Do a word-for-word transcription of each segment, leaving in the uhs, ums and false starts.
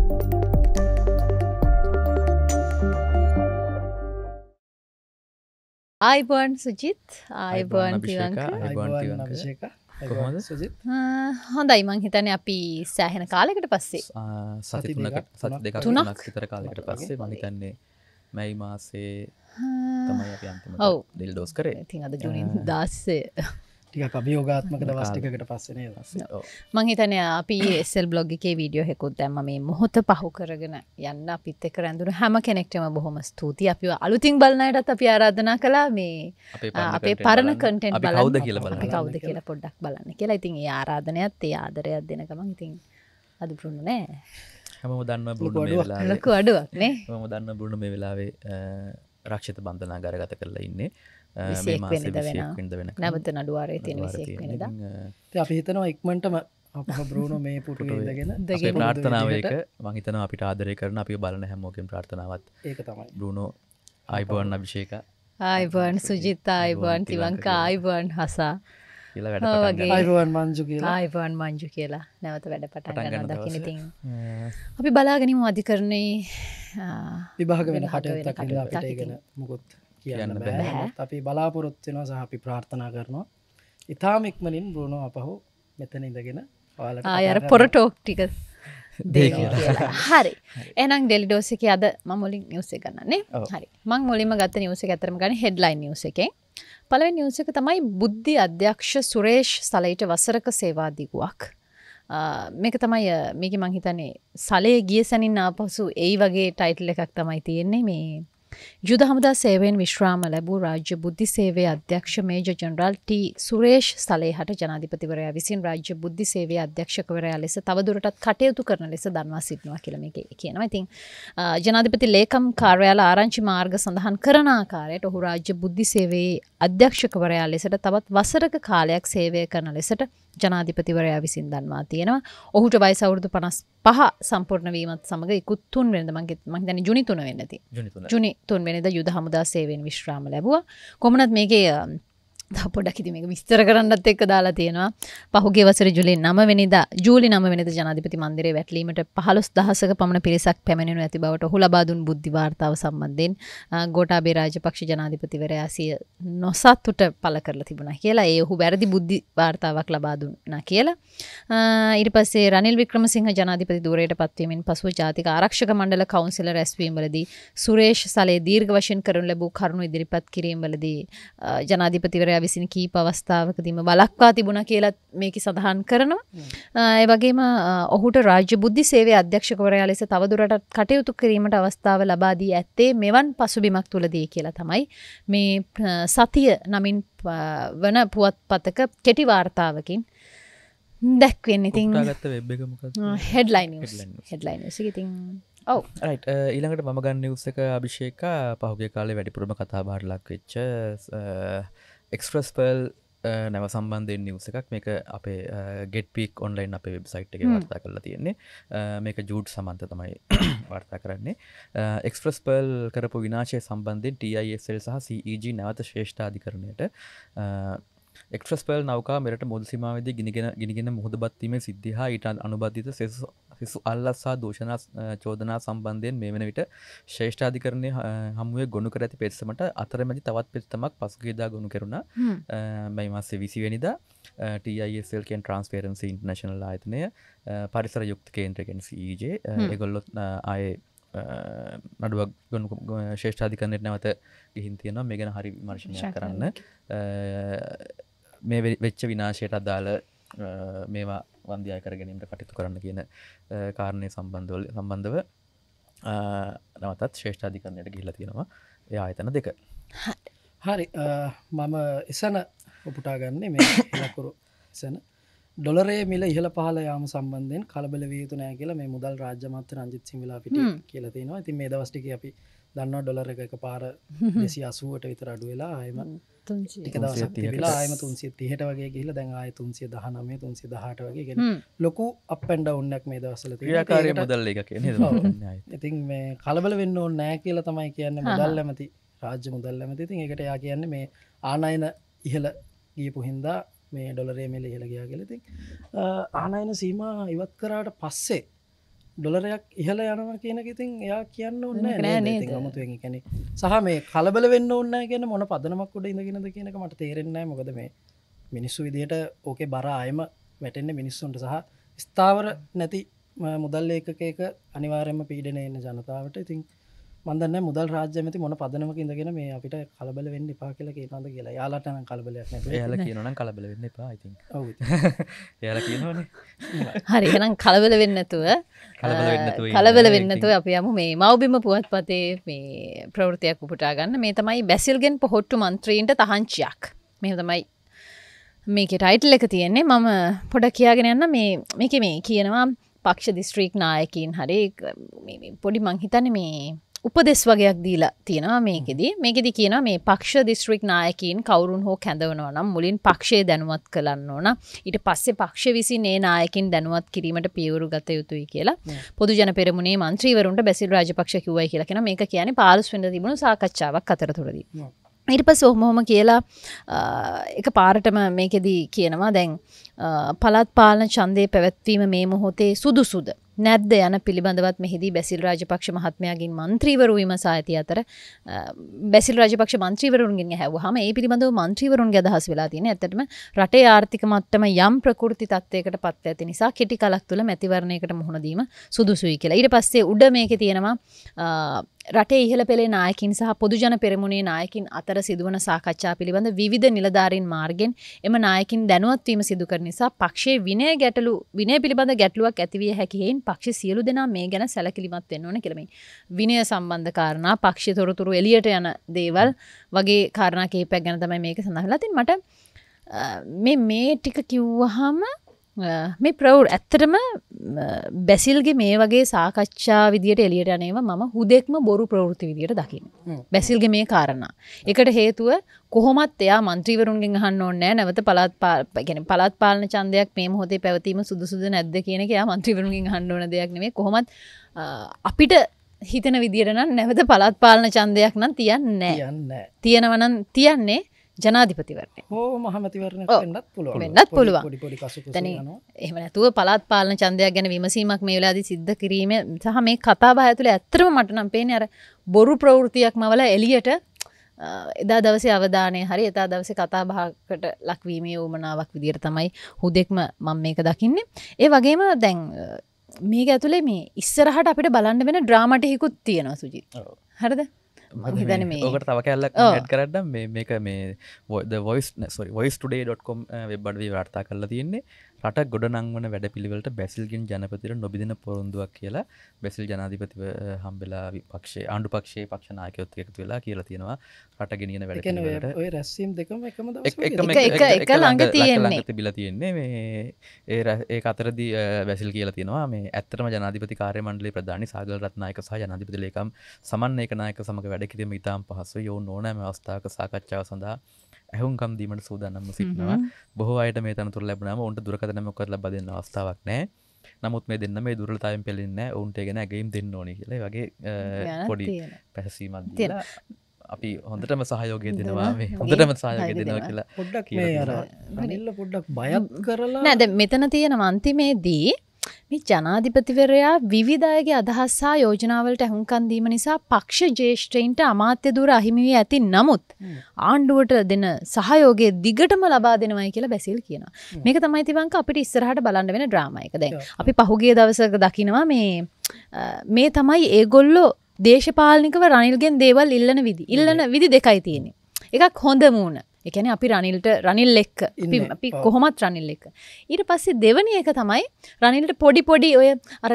ආයිබෝන් සුජිත් ආයිබෝන් තිවංක ආයිබෝන් අභිෂේක කොහොමද සුජිත් හොඳයි මං හිතන්නේ අපි සෑහෙන කාලයකට පස්සේ සති තුනකට සති දෙකක් තුනක් විතර කාලයකට පස්සේ මම හිතන්නේ මැයි මාසේ තමයි අපි අන්තිමට ඩෙල් ඩෝස් කරේ. ඉතින් අද ජූනි දාසය ටිකක් අභියෝගාත්මක දවස් ටිකකට පස්සේ නේද? මං හිතන්නේ අපි එස් එල් බ්ලොග් එකේ වීඩියෝ එකකුත් දැම්ම මේ මොහොත පහු කරගෙන යන්න අපිත් එක්ක රැඳුණු හැම කෙනෙක්ටම බොහොම ස්තුතියි. අපිව අලුතින් බලන අයටත් අපි ආරාධනා කළා මේ අපේ පරණ කන්ටෙන්ට් බලන්න. අපි කවුද කියලා බලන්න. අපි කවුද කියලා පොඩ්ඩක් බලන්න කියලා. ඉතින් ඒ ආරාධනයත් ඒ ආදරයත් දෙන ගමන් ඉතින් අද බ්‍රුනෝ නෑ. හැමෝම දන්නවා බ්‍රුනෝ මේ වෙලාවේ. ලොකු අඩුවක් නේ. හැමෝම දන්නවා බ්‍රුනෝ මේ වෙලාවේ රක්ෂිත බන්ධනාගාරගත කරලා ඉන්නේ. විසියෙක් වෙනිදා වෙනවා. නැවත නඩුවාරේ තියෙන විසියෙක් වෙනිදා. ඉතින් අපි හිතනවා ඉක්මනටම අපහ බ්‍රුනෝ මේ පුටුවේ ඉඳගෙන අපේ ප්‍රාර්ථනාව එක මම හිතනවා අපිට ආදරය කරන අපිව බලන හැමෝගෙම ප්‍රාර්ථනාවත් ඒක තමයි. බ්‍රුනෝ ආයිබෝන් අභිෂේක ආයිබෝන් සුජිත් ආයිබෝන් තිවංක ආයිබෝන් හසා කියලා වැඩ පටන් ගන්නවා. ආයිබෝන් මංජු කියලා. ආයිබෝන් මංජු කියලා නැවත වැඩ පටන් ගන්නවා දකින්න ඉතින් අපි බලාගෙන ඉමු අධිකරණේ විභාග වෙන කටයුත්තක් ඉඳලා අපිට ඒකන මොකොත් කියන්න බෑ. අපි බලාපොරොත්තු වෙනවා සහ අපි ප්‍රාර්ථනා කරනවා ඉතාම ඉක්මනින් බ්‍රුනෝ අපහු මෙතන ඉඳගෙන ඔයාලට ආය අර පොර ටෝක් ටික දෙන්න කියලා. හරි. එහෙනම් ඩෙලි ඩෝස් එකේ අද මම මුලින් නිවුස් එක ගන්නනේ. හරි. මම මුලින්ම ගත්ත නිවුස් එක අතරම ගන්නේ හෙඩ්ලයින් නිවුස් එකෙන්. පළවෙනි නිවුස් එක තමයි බුද්ධි අධ්‍යක්ෂ සුරේෂ් සලයිට වසරක සේවා දිගුවක්. මේක තමයි මේක මං හිතන්නේ සලේ ගිය සැනින් ආපසු එයි වගේ ටයිටල් එකක් තමයි තියෙන්නේ මේ යුද හමුදා සේවයෙන් විශ්‍රාම ලැබූ රාජ්‍ය බුද්ධි සේවයේ අධ්‍යක්ෂ මේජර් ජනරාල් ටී සුරේෂ් සලේහට ජනාධිපතිවරයා විසින් රාජ්‍ය බුද්ධි සේවයේ අධ්‍යක්ෂකවරයා ලෙස තවදුරටත් කටයුතු කරන ලෙස දන්වා සිටිනවා කියලා මේකේ කියනවා. ඉතින් ජනාධිපති ලේකම් කාර්යාල ආරංචි මාර්ග සඳහන් කරන ආකාරයට ඔහු රාජ්‍ය බුද්ධි සේවයේ අධ්‍යක්ෂකවරයා ලෙසට තවත් වසරක කාලයක් සේවය කරන ලෙසට ජනාධිපතිවරයා විසින් දන්වා තියෙනවා. ඔහුට වයස අවුරුදු පනස් පහ සම්පූර්ණ වීමත් සමග ඉක්ුත් තුන් වෙනිදා මම මම හිතන්නේ ජුනි තුන වෙන්න ඇති. ජුනි තුන වෙනිදා යුද හමුදා සේවයෙන් විශ්‍රාම ලැබුවා. කොහොමනත් මේකේ තව පොඩ්ඩක් ඉතින් මේක විස්තර කරන්නත් එක්ක දාලා තියෙනවා. පහුගිය වසරේ ජූලි නව වෙනිදා ජූලි නව වෙනිදා ජනාධිපති මන්දිරයේ වැටලීමට පහළොස් දහසක පමණ පිරිසක් පැමිණෙනු ඇති බවට ඔහු ලබා දුන් බුද්ධි වාර්තාව සම්බන්ධයෙන් ගෝඨාභය රාජපක්ෂ ජනාධිපතිවරයා සිය නොසතුට පළ කරලා තිබුණා කියලා. ඒ ඔහු වැරදි බුද්ධි වාර්තාවක් ලබා දුන්නා කියලා. ඊට පස්සේ රනිල් වික්‍රමසිංහ ජනාධිපති ධූරයට පත්වීමෙන් පසුව ජාතික ආරක්ෂක මණ්ඩල කවුන්සිලර් රැස්වීම වලදී සුරේෂ් සලේ දීර්ඝ වශයෙන් කරනු ලැබූ කරුණු ඉදිරිපත් කිරීම වලදී ජනාධිපතිවරයා විසින් කීප අවස්ථාවකදීම බලක්වා තිබුණා කියලා මේකේ සඳහන් කරනවා. ඒ වගේම ඔහුට රාජ්‍ය බුද්ධි සේවයේ අධ්‍යක්ෂකවරයා ලෙස තවදුරටත් කටයුතු කිරීමට අවස්ථාව ලබා දී ඇත්තේ මෙවන් පසුබිමක් තුලදී කියලා තමයි මේ සතිය නමින් වන පුවත්පතක කෙටි වාර්තාවකින් දැක්වෙන්නේ. ඉතින් උටාගත්ත වෙබ් එක මොකක්ද? Headline news. හෙඩ්ලයින් නිවුස් එක ඉතින් ඔව් රයිට්. ඊළඟට මම ගන්න නිවුස් එක අභිෂේක පහුගිය කාලේ වැඩිපුරම කතා බහට ලක් වෙච්ච එක්ස්ප්‍රස් පර්ල් නැව සම්බන්ධයෙන් නිවුස් එකක්. මේක අපේ ගෙට් පීක් ඔන්ලයින් අපේ වෙබ්සයිට් එකේ වාර්තා කරලා තියෙන්නේ. මේක ජූඩ් සමන්ත තමයි වාර්තා කරන්නේ. එක්ස්ප්‍රස් පර්ල් කරපු විනාශය සම්බන්ධයෙන් ටී අයි එස් එල් සහ සී ඊ ජී නැවත ශ්‍රේෂ්ඨාධිකරණයට එක්ස්ප්‍රස් පර්ල් නෞකා මෙරට මුහුදු සීමාවේදී ගිනිගෙන ගිනිගෙන මුහුදබත් වීමේ සිද්ධිය හා ඊට අනුබද්ධිත සිසු අල්ලස් සහ දූෂණ චෝදනා සම්බන්ධයෙන් මේ වන විට ශ්‍රේෂ්ඨාධිකරණයේ හමුවේ ගොනු කර ඇති පෙත්සමට අතරමැදි තවත් පෙත්සමක් පසුගියදා ගොනු කෙරුණා. මේ මාසේ විසි වෙනිදා ටී අයි එස් එල් කියන ට්‍රාන්ස්පරන්සි ඉන්ටර්නැෂනල් ආයතනය පරිසර යුක්ත කේන්ද්‍රය කියන සී ඊ ජේ ඒගොල්ලෝ ආයේ නඩුවක් ගොනු ශ්‍රේෂ්ඨාධිකරණයට නැවත ගිහින් තියෙනවා. මේ ගැන හරි විමර්ශනයක් කරන්න. මේ වෙච්ච විනාශයට අදාළ මේවා වන්දිය අය කර ගැනීමට කටයුතු කරන්න කියන කාරණය සම්බන්ධව සම්බන්ධව නැවතත් ශ්‍රේෂ්ඨාධිකරණයට ගිහිල්ලා තියෙනවා ඒ ආයතන දෙක. හරි. මම එසන උපුටා ගන්නේ මේ ඉලක්කුරු එසන ඩොලරේ මිල ඉහළ පහළ යාම සම්බන්ධයෙන් කලබල විය යුතු නැහැ කියලා මේ මුදල් රාජ්‍ය අමාත්‍ය රංජිත් සිංහලා පිටිය කියලා තියෙනවා. ඉතින් මේ දවස් ටිකේ අපි දන්නවා ඩොලර් එක එකපාර දෙසිය අසූවට විතර අඩු වෙලා ආයෙම ටික දවසක් තිබිලා ආයෙම තුන්සිය තිහට වගේ ගිහිල්ලා දැන් ආයෙ තුන්සිය දහනවය තුන්සිය දහඅට වගේ කියන්නේ ලොකු අප් ඇන්ඩ් ඩවුන් එකක් මේ දවස්වල තියෙනවා. ක්‍රියාකාරී මුදල් එකක් නේද? ඉතින් මේ කලබල වෙන්න ඕනේ නැහැ කියලා තමයි කියන්නේ මුදල් ඇමති රාජ්‍ය මුදල් ඇමති. ඉතින් ඒකට එයා කියන්නේ මේ ආනයන ඉහළ ගියපු හින්දා මේ ඩොලරේ මිල ඉහළ ගියා කියලා. ඉතින් ආනයන සීමා ඉවත් කරාට පස්සේ ඩොලරයක් ඉහල යනවා කියන ඉතින් එයා කියන්න ඕනේ නෑ නෑ නේද? ඉතින් අමුතුවෙන් ඒ කියන්නේ සහ මේ කලබල වෙන්න ඕනේ නැහැ කියන මොන පදනමක් උඩ ඉඳගෙනද කියන එක මට තේරෙන්නේ නැහැ මොකද මේ මිනිස්සු විදියට ඕකේ බර ආයෙම වැටෙන්නේ මිනිස්සුන්ට සහ ස්ථාවර නැති ම- මුදල් ඒකකයක අනිවාර්යයෙන්ම පීඩනය එන ජනතාවට ඉතින් මම දන්නේ නැහැ මුදල් රාජ්‍ය ඇමති මොන පදනමක ඉඳගෙන මේ අපිට කලබල වෙන්න එපා කියලා කියනවාද කියලා. යාලට නම් කලබලයක් නැතුව. එයාලා කියනවනම් කලබල වෙන්න එපා ඉතින්. ඔව් ඉතින්. එයාලා කියනවනේ. හරි එහෙනම් කලබල වෙන්නේ නැතුව කලබල වෙන්නේ නැතුව ඉන්න. කලබල වෙන්නේ නැතුව අපි යමු මේ මව්බිම පුවත්පතේ මේ ප්‍රවෘත්තියක් උපුටා ගන්න. මේ තමයි බැසිල්ගෙන් පොහොට්ටු මන්ත්‍රීන්ට තහංචියක්. මේ තමයි මේකේ ටයිටල් එක තියෙන්නේ. මම පොඩක් කියාගෙන යන්න මේ මේකේ මේ කියනවා පක්ෂ දිස්ත්‍රික් නායකයින් හරි මේ මේ පොඩි මං හිතන්නේ මේ උපදෙස් වගේක් දීලා තියෙනවා මේකෙදි. මේකෙදි කියනවා මේ පක්ෂ දිස්ත්‍රික් නායකයින් කවුරුන් හෝ කැඳවනවා නම් මුලින් පක්ෂය දැනුවත් කරන්න ඕන. ඊට පස්සේ පක්ෂ විසින් ඒ නායකින් දැනුවත් කිරීමට පියවරු ගත යුතුයි කියලා පොදු ජන පෙරමුණේ මන්ත්‍රීවරුන්ට බැසිල් රාජපක්ෂ කිව්වයි කියලා කියනවා. මේක කියන්නේ පහළොස් වෙනිදා තිබුණු සාකච්ඡාවක් අතරතුරදී. ඊට පස්සේ ඔහොම කියලා එක පාරටම මේකෙදී කියනවා දැන් පළාත් පාලන ඡන්දේ පැවැත්වීම මේ මොහොතේ සුදුසුද නැද්ද යන පිළිබඳවත් මෙහිදී බැසිල් රාජපක්ෂ මහත්මයාගෙන් මන්ත්‍රීවරු විමසා ඇති අතර බැසිල් රාජපක්ෂ මන්ත්‍රීවරුන්ගෙන් ඇහුවාම ඒ පිළිබඳව මන්ත්‍රීවරුන්ගේ අදහස් වෙලා තියෙන්නේ ඇත්තටම රටේ ආර්ථික මට්ටම යම් ප්‍රකෘති තත්ත්වයකට පත් ඇති නිසා කෙටි කලක් තුළ මැතිවරණයකට මුහුණ දීම සුදුසුයි කියලා. ඊට පස්සේ උඩ මේකේ තියෙනවා රටේ ඉහළ පෙළේ නායකින් සහ පොදු ජන පෙරමුණේ නායකින් අතර සිදුවන සාකච්ඡා පිළිබඳ විවිධ නිලධාරීන් මාර්ගෙන් එම නායකින් දැනුවත් වීම සිදු කරන නිසා පක්ෂයේ විනය ගැටලු විනය පිළිබඳ ගැටලුවක් ඇතිවිය හැකි හේයින් පක්ෂ සියලු දෙනා මේ ගැන සැලකිලිමත් වෙන්න ඕන කියලා මේ විනය සම්බන්ධ කාරණා පක්ෂ තොරතුරු එළියට යන දේවල් වගේ කාරණා කිහිපයක් ගැන තමයි මේක සඳහන් වෙලා තින්නේ. මට මේ මේ ටික කිව්වහම මේ ප්‍රවෘ ඇත්තටම බැසිල්ගේ මේ වගේ සාකච්ඡා විදියට එළියට යනේවා මම හුදෙක්ම බොරු ප්‍රවෘත්ති විදියට දකින්නේ. බැසිල්ගේ මේ කාරණා. ඒකට හේතුව කොහොමත් එයා മന്ത്രിවරුන්ගෙන් අහන්න ඕනේ නැහැ. නැවත පළාත් يعني පළාත් පාලන ඡන්දයක් මේ මොහොතේ පැවතීම සුදුසුද නැද්ද කියන එක එයා മന്ത്രിවරුන්ගෙන් අහන්න ඕන දෙයක් නෙමෙයි. කොහොමත් අපිට හිතන විදියට නම් නැවත පළාත් පාලන ඡන්දයක් නම් තියන්නේ නැහැ. තියනවා නම් තියන්නේ ජනාධිපතිවරණය. ඕ මහමැතිවරණයක් වෙන්නත් පුළුවන්. වෙන්නත් පුළුවන්. පොඩි පොඩි කසුකුසු දැන් යනවා. එහෙම නැතුව පළාත් පාලන ඡන්දයක් ගැන විමසීමක් මේ වෙලාවේදී සිද්ධ කිරීම සහ මේ කතාබහ ඇතුලේ ඇත්තටම මට නම් පේන්නේ අර බොරු ප්‍රවෘත්තියක්ම වල එළියට එදා දවසේ අවධානය හරි එදා දවසේ කතාබහකට ලක්වීමේ උවමනාවක් විදියට තමයි හුදෙක්ම මම මේක දකින්නේ. ඒ වගේම දැන් මේක ඇතුලේ මේ ඉස්සරහට අපිට බලන්න වෙන ඩ්‍රාමා ටිකකුත් තියෙනවා සුජිත්. හරිද? ඕකට තව කැල්ලක් ඇඩ් කරන්න මේ මේක මේ voice sorry voice today dot com web අඩවියේ වාර්තා කරලා තියෙන්නේ රට ගොඩනංවන වැඩපිළිවෙලට බැසිල්ගෙන් ජනපතිට නොබිදෙන පොරොන්දුවක් කියලා බැසිල් ජනාධිපතිව හම්බෙලා විපක්ෂයේ ආණ්ඩු පක්ෂයේ පක්ෂ නායකයොත් එකතු වෙලා කියලා තියෙනවා රට ගෙනියන වැඩපිළිවෙලට ඔය රැස්වීම් දෙකම එකම දවසේ එකම එක එක ළඟ තියෙන්නේ. ළඟ තිබිලා තියෙන්නේ මේ ඒ රැ- ඒක අතරදී අ, බැසිල් කියලා තියෙනවා මේ ඇත්තටම ජනාධිපති කාර්ය මණ්ඩලයේ ප්‍රධානී සාගල රත්නායක සහ ජනාධිපති ලේකම් සමන්වේක නායක සමග වැඩ කිරීම ඉතාම පහසුයි. යෝන් ඕනෑම අවස්ථාවක සාකච්ඡාව සඳහා ඇහුම්කම් දීමට සූදානම්ව සිටිනවා. බොහෝ අයට මේ තනතුර ලැබුණාම උන්ට දුරකථන මොකක්ද ලබා දෙන්න අවස්ථාවක් නැහැ. නමුත් මේ දෙන්න මේ දුර්වලතාවයෙන් පෙළෙන්නේ නැහැ. උන්ට ඒ ගැන ඇගීම් දෙන්න ඕනේ කියලා. ඒ වගේ අ, ගැනත් පොඩි තියෙනවා. පැහැසීමක් දීලා අපි හොඳටම සහයෝගය දෙනවා මේ හොඳටම සහයෝගය දෙනවා කියලා පොඩ්ඩක් මේ අර රනිල්ල පොඩ්ඩක් බයත් කරලා නෑ දැන් මෙතන තියෙන අන්තිමේදී මේ ජනාධිපතිවරයා විවිධ අයගේ අදහස් සහ යෝජනාවලට ඇහුම්කන් දීම නිසා පක්ෂ ජ්‍යෙෂ්ඨයින්ට අමාත්‍ය ධුර අහිමි වී ඇති නමුත් ආණ්ඩුවට දෙන සහයෝගය දිගටම ලබා දෙනවයි කියලා බැසිල් කියනවා. මේක තමයි තිබංක අපිට ඉස්සරහට බලන්න වෙන ඩ්‍රාමා එක. දැන් අපි පහුගිය දවසක දකිනවා මේ අ, මේ තමයි ඒගොල්ලෝ දේශපාලනිකව රනිල්ගෙන් දේවල් ඉල්ලන විදි. ඉල්ලන විදි දෙකයි තියෙන්නේ. එකක් හොඳ මූණ. ඒ කියන්නේ අපි රනිල්ට රනිල් එක්ක අපි ඉන්නේ. අපි කොහොමත් රනිල් එක්ක. ඊට පස්සේ දෙවෙනි එක තමයි රනිල්ට පොඩි පොඩි ඔය අර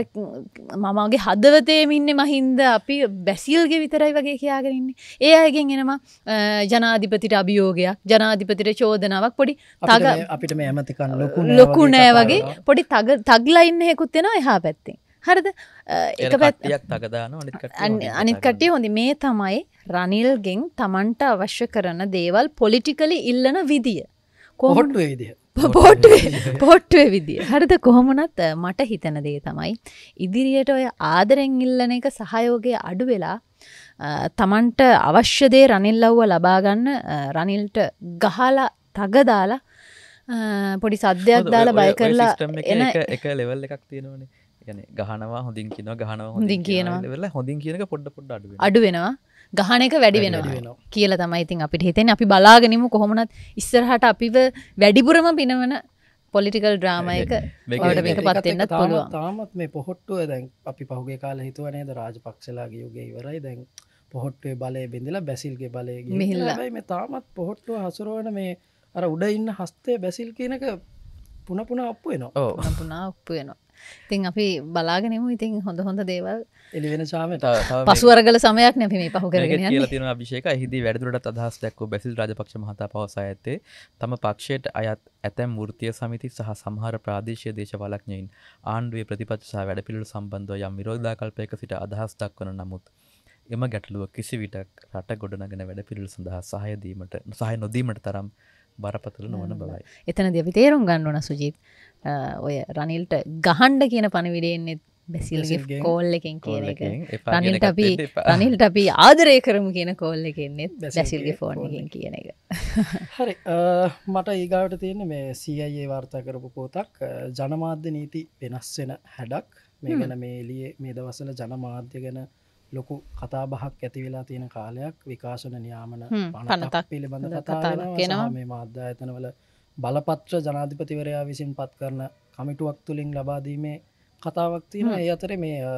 මමගේ හදවතේම ඉන්නේ මහින්ද අපි බැසිල්ගේ විතරයි වගේ කියාගෙන ඉන්නේ. ඒ අයගෙන් එනවා අ, ජනාධිපතිට අභියෝගයක්, ජනාධිපතිට චෝදනාවක් පොඩි අපිට තග මේ- අපිට මේ ඇමතිකන් ලොකු ලොකු නෑ වගේ පොඩි තග තග්ලා ඉන්න හේකුත් එනවා එහා පැත්තෙන්. හරිද? අ, එක පැත්ත කට්ටියක් තක දානවා අනිත් කට්ටිය අනි- අනිත් කට්ටිය හොඳ මේ තමයි රනිල්ගෙන් තමන්ට අවශ්‍ය කරන දේවල් පොලිටිකලි ඉල්ලන විදිය. කොහොම කොහොට්ටුවේ විදිහ. පොට්ටුවේ පොට්ටුවේ විදිය. හරිද? කොහොමුණත් අ, මට හිතන දේ තමයි ඉදිරියට ඔය ආදරෙන් ඉල්ලන එක සහයෝගය අඩු වෙලා අ, තමන්ට අවශ්‍ය දේ රනිල් ලව්ව ලබා ගන්න අ, රනිල්ට ගහලා තග දාලා අ, පොඩි සද්දයක් දාලා බය කරලා එන එක එක ලෙවල් එකක් තියෙනවනේ. යන ගහනවා හොඳින් කියනවා ගහනවා හොඳින් කියනවා. වෙලා හොඳින් කියනක පොඩ්ඩ පොඩ්ඩ අඩු වෙනවා. අඩු වෙනවා. ගහන එක වැඩි වැඩි වෙනවා වෙනවා. කියලා තමයි ඉතින් අපිට හිතෙන්නේ. අපි බලාගෙනමු කොහොමනත් ඉස්සරහට අපිව වැඩිපුරම පිනවන පොලිටිකල් ඩ්‍රාමා එක මේක- වලට මේක- මේකපත් වෙන්නත් තාමත්- පුළුවන්. තාමත් මේ පොහොට්ටුව දැන් අපි පහුගේ කාල හිතුව නේද රාජපක්ෂලාගේ යුගයේ ඉවරයි දැන් පොහොට්ටුවේ බලය බිඳලා බැසිල්ගේ බලය ගිහින් මිහිල්ලා. හැබැයි මේ තාමත් පොහොට්ටුව හසුරවන මේ අර උඩ ඉන්න හස්තේ බැසිල් කියනක පුන පුනා අප්පු වෙනවා ඔව්. පුනා පුනා ඔප්පු වෙනවා. ඉතින් අපි බලාගෙනමු ඉතින් හොඳ හොඳ දේවල් එළි වෙන ශාමයට තව- තව මේ- පසුවරගල සමයක් නේ අපි මේ පහු කරගෙන මේකත් යන්නේ. කියලා තියෙනවා අභිෂේක එහිදී වැඩිදුරටත් අදහස් දැක්වූ බැසිල් රාජපක්ෂ මහතා පවසා ඇත්තේ තම පක්ෂයට අයත් ඇතැම් වෘත්තීය සමිති සහ සමහර ප්‍රාදේශීය දේශපාලඥයින් ආණ්ඩුවේ ප්‍රතිපත්ති සහ වැඩපිළිවෙළ සම්බන්ධව යම් විරෝධාකල්පයක සිට අදහස් දක්වන නමුත් එම ගැටලුව කිසි විටක් රට ගොඩනගෙන වැඩපිළිවෙළ සඳහා සහාය දීමට සහාය නොදීමට තරම් බරපතල නොවන බවයි. එතනදී අපි තේරුම් ගන්න ඕන සුජීත් අ, ඔය රනිල්ට ගහන්න කියන පණිවිඩය එන්නේ බැසිල්ගේ බැසිල්ගෙන් කෝල් එකෙන් කියන එක. කෝල් එකෙන් එපා කියන රනිල්ට එකත් අපි වෙන්න එපා. රනිල්ට අපි ආදරය කරමු කියන කෝල් එකෙන් එන්නේ බැසිල්ගේ බැසිල්ගේ ෆෝන් කෝල් එකෙන් කියන එක. හරි අ, මට ඒගාවට තියෙන මේ සීඒ වාර්තා කරපු පෝතක් අ, ජනමාධ්‍ය නීති වෙනස් වෙන හැඩක් මේ ගැන මේ එලියේ මේ දවසල ජනමාධ්‍ය ගැන ලොකු කතාබහක් ඇති වෙලා තියෙන කාලයක් විකාශන නියාමන හ්ම්, පනතක් පනතක් පිළිබඳ කතාවක් කතා වෙනවා එනවා. සහ මේ මාධ්‍යායතනවල බලපත්‍ර ජනාධිපතිවරයා විසින් පත් කරන කමිටුවක් තුළින් ලබාදීමේ කතාවක් තියෙන ඒ අතරේ මේ අ,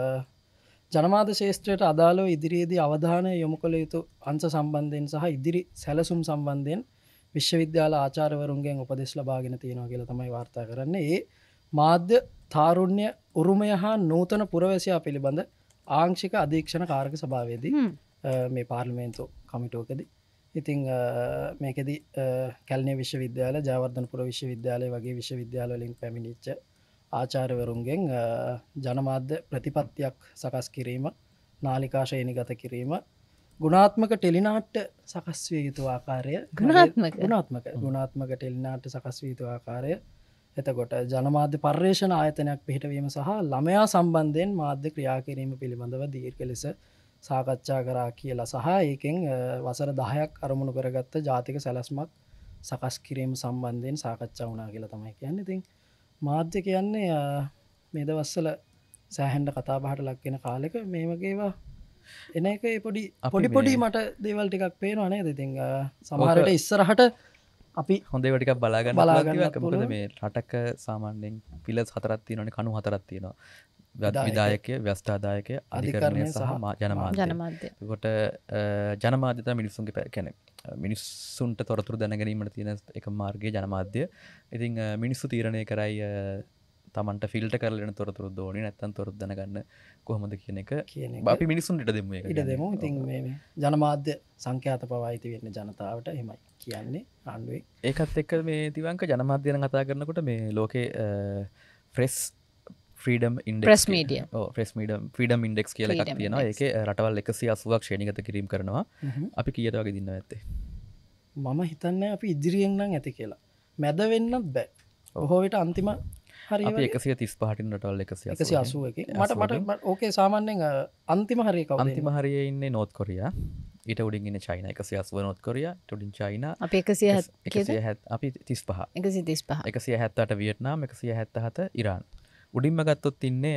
ජනමාධ ශේෂත්‍රයට අදාළව ඉදිරියේදී අවධානය යොමු කළ යුතු අංශ සම්බන්ධයෙන් සහ ඉදිරි සැලසුම් සම්බන්ධයෙන් විශ්වවිද්‍යාල ආචාර්යවරුන්ගෙන් උපදෙස් ලබාගෙන තියෙනවා කියලා තමයි වාර්තා කරන්නේ. ඒ මාධ්‍ය තාරුණ්‍ය උරුමය හා නූතන පුරවැසියා පිළිබඳ ආංශික අධීක්ෂණ කාරක සභාවේදී හ්ම්. අ, මේ පාර්ලිමේන්තු කමිටුවකදී ඉතිං අ, මේකෙද කැල්නය විශ්වවිද්‍යාල ජයවර්ධනපුර විශ්වවිද්‍යාලය වගේ විශ්වවිද්‍යාලවලින් පැමිණිච්ච ආචාර්යවරුන්ගෙන් අ, ජනමාධ්‍ය ප්‍රතිපත්තියක් සකස් කිරීම නාලිකාශයනි ගත කිරීම ගුණාත්මක ටෙලිනාට්ට සකස් විය යුතු ආකාරය ගුණාත්මක? ගුණාත්මක ගුණාත්මක ටෙලිනාට්ට සකස් විය යුතු ආකාරය එතකොට ජනමාධ්‍ය පර්යේෂණ ආයතනයක් පිහිටවීම සහ ළමයා සම්බන්ධයෙන් මාධ්‍ය ක්‍රියා කිරීම පිළිබඳව දීර්ඝ ලෙස සාකච්ඡා කරා කියලා සහ ඒකෙන් අ, වසර දහයක් අරමුණු කරගත්ත ජාතික සැලස්මක් සකස් කිරීම සම්බන්ධයෙන් සාකච්ඡා වුණා කියලා තමයි කියන්න ඉතින් මාධ්‍ය කියන්නේ අ, මේ දවස්සල සෑහන්ඩ කතා බහට ලක්වෙන කාලෙක මේ වගේවා එන එක ඒ පොඩි අපි පොඩි මේ- පොඩි මට දේවල් ටිකක් පේනවා නේද ඉතින් අ, සමහරට ඉස්සරහට අපි හොඳේ වටික බලාගන්න බලාගන්නත් බලාගන්න මොකද පුළුවන්. මේ රටක සාමාන්‍යෙන් පිල හතරත් තියෙනවනේ කණු හතරත් තියෙනවා විධායක, විදායකය ව්‍යස්ථාදායකය අධිකරණය අධිකරණය සහ සහ මා- ජනමාධ්‍ය ජනමාධ්‍ය. කොට ජනමාධ්‍යත මිනිස්සුන්ගේ පැ කැන මිනිස්සුන්ට තොරතුර දැනගැනීමට තියෙන එක මාර්ගය ජනමාධ්‍ය ඉතිං අ, මිනිස්සු තීරණය කරයි අ, තමන්ට ෆිල්ට කරලන තොරතුරු දෝනි නැත්තන් තොරත් දැනගන්න කොහොමද කියන එක කියන එක අපි මිනිසුන් ඉට දෙම ඉඩ දෙමු ඉතින් මේ මේ ජනමාධ්‍ය සංඛ්‍යාත පවායිති වෙන්න ජනතාවට හෙමයි කියන්නේ ආණ්ඩුවේ ඒකත් එක්ක මේ තිවංක ජනමාධ්‍යන කතා කරනකොට මේ ලෝකේ press freedom Press media. Press media freedom index කියල එකක් Freedom තියෙනවා Index. ඒක රටවල් එකසි අසුවක් ශ්‍රේණිගත කිරීම කරනවා අපි කියට වගේ දින්න ඇත්තේ මම හිතන්න අපි ඉදිරියෙන් නම් ඇති කියලා මැද වෙන්නත් බෑ ඔහෝවිට අන්තිම හරි අපි එකසිය තිස් පහටින් රටවල් එකසි එකසි අසුව එක මට මට ඕකේ සාමාන්‍යෙන් අ, අන්තිම හරි කව අන්තිම හරිය ඉන්න නෝත් කොරියා ඊට උඩින් චයින එකසි අස්ව නොත් කොරිය ටඩින් චයින අපි එකසිය එකසිය හැත් අපි තිස් පහ එකසි තිස් පහ එකසිය හැත්තට වියට්නාම් එකසිය හැත්ත හත ඉරාන් උඩින්ම ගත්තොත් ඉන්නේ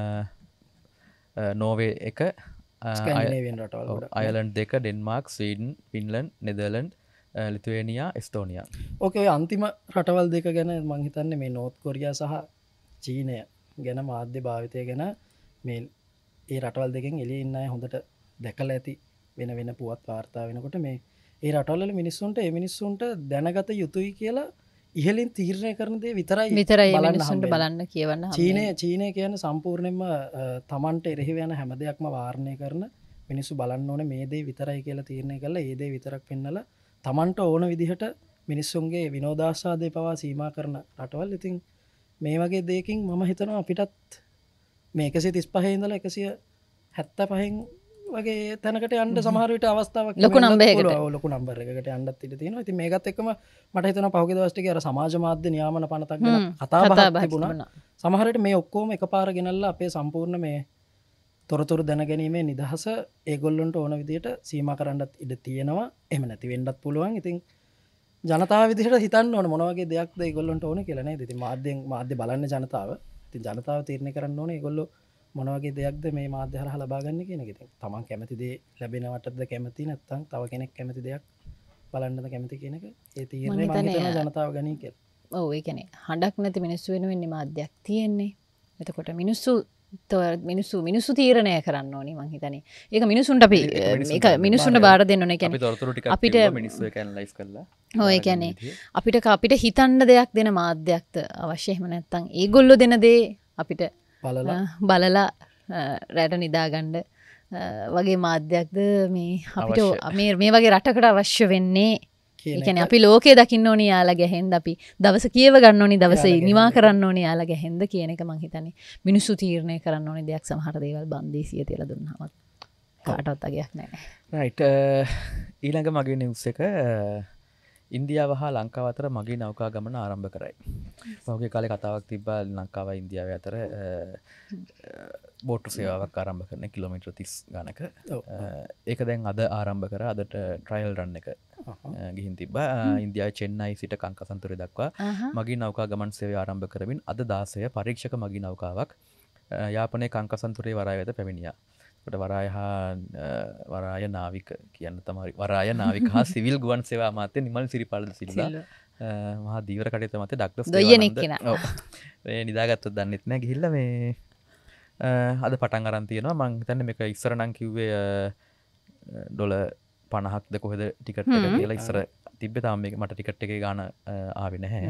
නෝවේ එක ස්කැන්ඩිනේවියන් රටවල් ගොඩක්. අයලන්් දෙක ඩෙන්මාර්ක් ස්වීඩන් පින්ලන්් නෙදලන්ඩ් ලිතුවේනියා ස්තෝනියා ඕකේ ඔය අන්තිම රටවල් දෙක ගැන මංහිතන්න මේ නෝත් කොරියා සහ චීනය ගැන මාධ්‍ය භාවිතය ගැන මේ ඒ රටවල් දෙකෙන් එලි ඉන්න අය හොඳට දැකල ඇති වෙන වෙන පුවත් වාර්තා වෙනකොට මේ ඒ රටවල්ල මිනිස්සුන්ට ඒ මිනිස්සුන්ට දැනගත යුතුයි කියලා ඉහලින් තීරණය කරනදේ විතරයි විතරයි බලන්න මිනිස්සුන්ට හම්බෙන්නේ. බලන්න කියවන්න චීනය චීනය කියන සම්පූර්ණයෙන්ම අ, තමන්ට එරෙහි යන හැම දෙයක්ම වාරණය කරන මිනිස්සු බලන්න ඕන මේ දේ විතරයි කියලා තීරණය කළ ඒදේ විතරක් පෙන්නල තමන්ට ඕන විදිහට මිනිස්සුන්ගේ විනෝදාශාදය පවා සීමා කරන රටවල් ඉතින් මේ වගේ දෙයකින් මම හිතනවා අපිටත් මේ එකසි තිස් පහහින්දල එකසිය හැත්ත පහෙන් වගේ තැනකට අන්ඩ සමහරට අවස්ථාවක් ලොකු නම්බරයකට. ලොකු නම්බර එකට අන්ඩත් ඉට තියෙන ති මේකත් එකම මට හිතන පහුග දවස්ටික අර සමාජ මාධ්‍ය නියාමන පනතක් ගැන හ්ම්. කතා කතා බහක් බහක් තිබුණා තිබුණා. සමහරට මේ ඔක්කෝම එක පාර ගෙනල්ලා අපේ සම්පූර්ණ මේ තොරතුරු දැනගැනීමේ නිදහස ඒගොල්ලොන්ට ඕන විදියට සීම කරන්නත් ඉඩ තියෙනවා එම නැති වෙන්ඩත් පුළුවන් ඉතින් ජනතාව විදිහට හිතන්න ඕන මොනවගේ දෙයක්ද ගොල්ලොන්ට ඕන කියලන ති මාධ්‍යෙන් මාධ්‍ය බලන්න ජනතාව ඉතින් ජනතාව තීරණය කරන්න ඕනේ ඒගොල්ලෝ මොන වගේ දෙයක්ද මේ මාධ්‍ය හරහා ලබා ගන්න කියන එක. ඉතින් තමන් කැමති දේ ලැබෙනවටද කැමති නැත්නම් තව කෙනෙක් කැමති දෙයක් බලන්නද කැමති කියන එක ඒ තීරණය මම හිතනවා ජනතාව ගනී කියලා. ඔව් ඒ කියන්නේ හඬක් නැති මිනිස්සු වෙනුවෙන් මාධ්‍යයක් තියෙන්නේ. එතකොට මිනිස්සු මිනිස්සු මිනිස්සු තීරණය කරන්න ඕනි මං හිතන්නේ. ඒක මිනිසුන්ට අපි මේක මිනිසුන්ට බාර දෙන්න ඕනේ. කියන්නේ අපි තොරතුරු ටිකක් අපිට මිනිස්සු ඒක ඇනලයිස් කරලා. ඔව් ඒ කියන්නේ අපිට අපිට හිතන්න දෙයක් දෙන මාධ්‍යයක්ද අවශ්‍ය. එහෙම නැත්නම් ඒගොල්ලෝ දෙන දේ අපිට බලලා බලලා රැට නිදාගන්න වගේ මාධ්‍යයක්ද මේ අපිට මේ මේ වගේ රටකට අවශ්‍ය වෙන්නේ. ඒ කියන්නේ අපි ලෝකේ දකින්න ඕනි යාලා ගැහෙන්ද අපි දවස කියව ගන්න ඕනි දවසේ නිවා කරන්න ඕනි යාලා ගැහෙන්ද කියන එක මං හිතන්නේ මිනිස්සු තීරණය කරන්න ඕනි දෙයක් සමහර දේවල් බන්දීසිය තියලා දුන්නාම කාටවත් අගයක් නැහැ. රයිට් ඊළඟ මගේ නිවුස් එක ඉන්දියාව හා ලංකාව අතර මගේ නෞකා ගමන ආරම්භ කරයි. පහුගිය කාලේ කතාවක් තිබ්බා ලංකාව ඉන්දියාව අතර බෝට්ටු සේවාවක් ආරම්භ කරන කිලෝමීටර් තිස් ගණක. ඒක දැන් අද ආරම්භ කරා. අදට ට්‍රයල් රන් එක ගිහින් තිබ්බා. ඉන්දියාවේ චෙන්නයි සිට කංකසන්තුරේ දක්වා මගේ නෞකා ගමන් සේවය ආරම්භ කරමින් අද දාසය පරීක්ෂක මගේ නෞකාවක් යාපනයේ කංකසන්තුරේ වරාය වෙත පැමිණියා. ට වරාය හා වරාය නාවික කියන්න තමයි වරාය නාවික හා සිවිල් ගුවන් සේවා අමාත්‍ය නිමල් සිරිපාල සිල්වා මහා දීවර කටයුතු මත ඩක්ටර්ස් දේවානන්ද නිදාගත්තොත් දන්නෙත් නෑ ගිහිල්ලා මේ අද පටන් අරන් තියෙනවා. මං හිතන්නේ මේක ඉස්සර නම් කිව්වේ ඩොල පනහක්ද කොහෙද ටිකට් එක කියලා ඉස්සර තිබ්බේ. තාම මේක මට ටිකට් එකේ ගාන ආවේ නැහැ.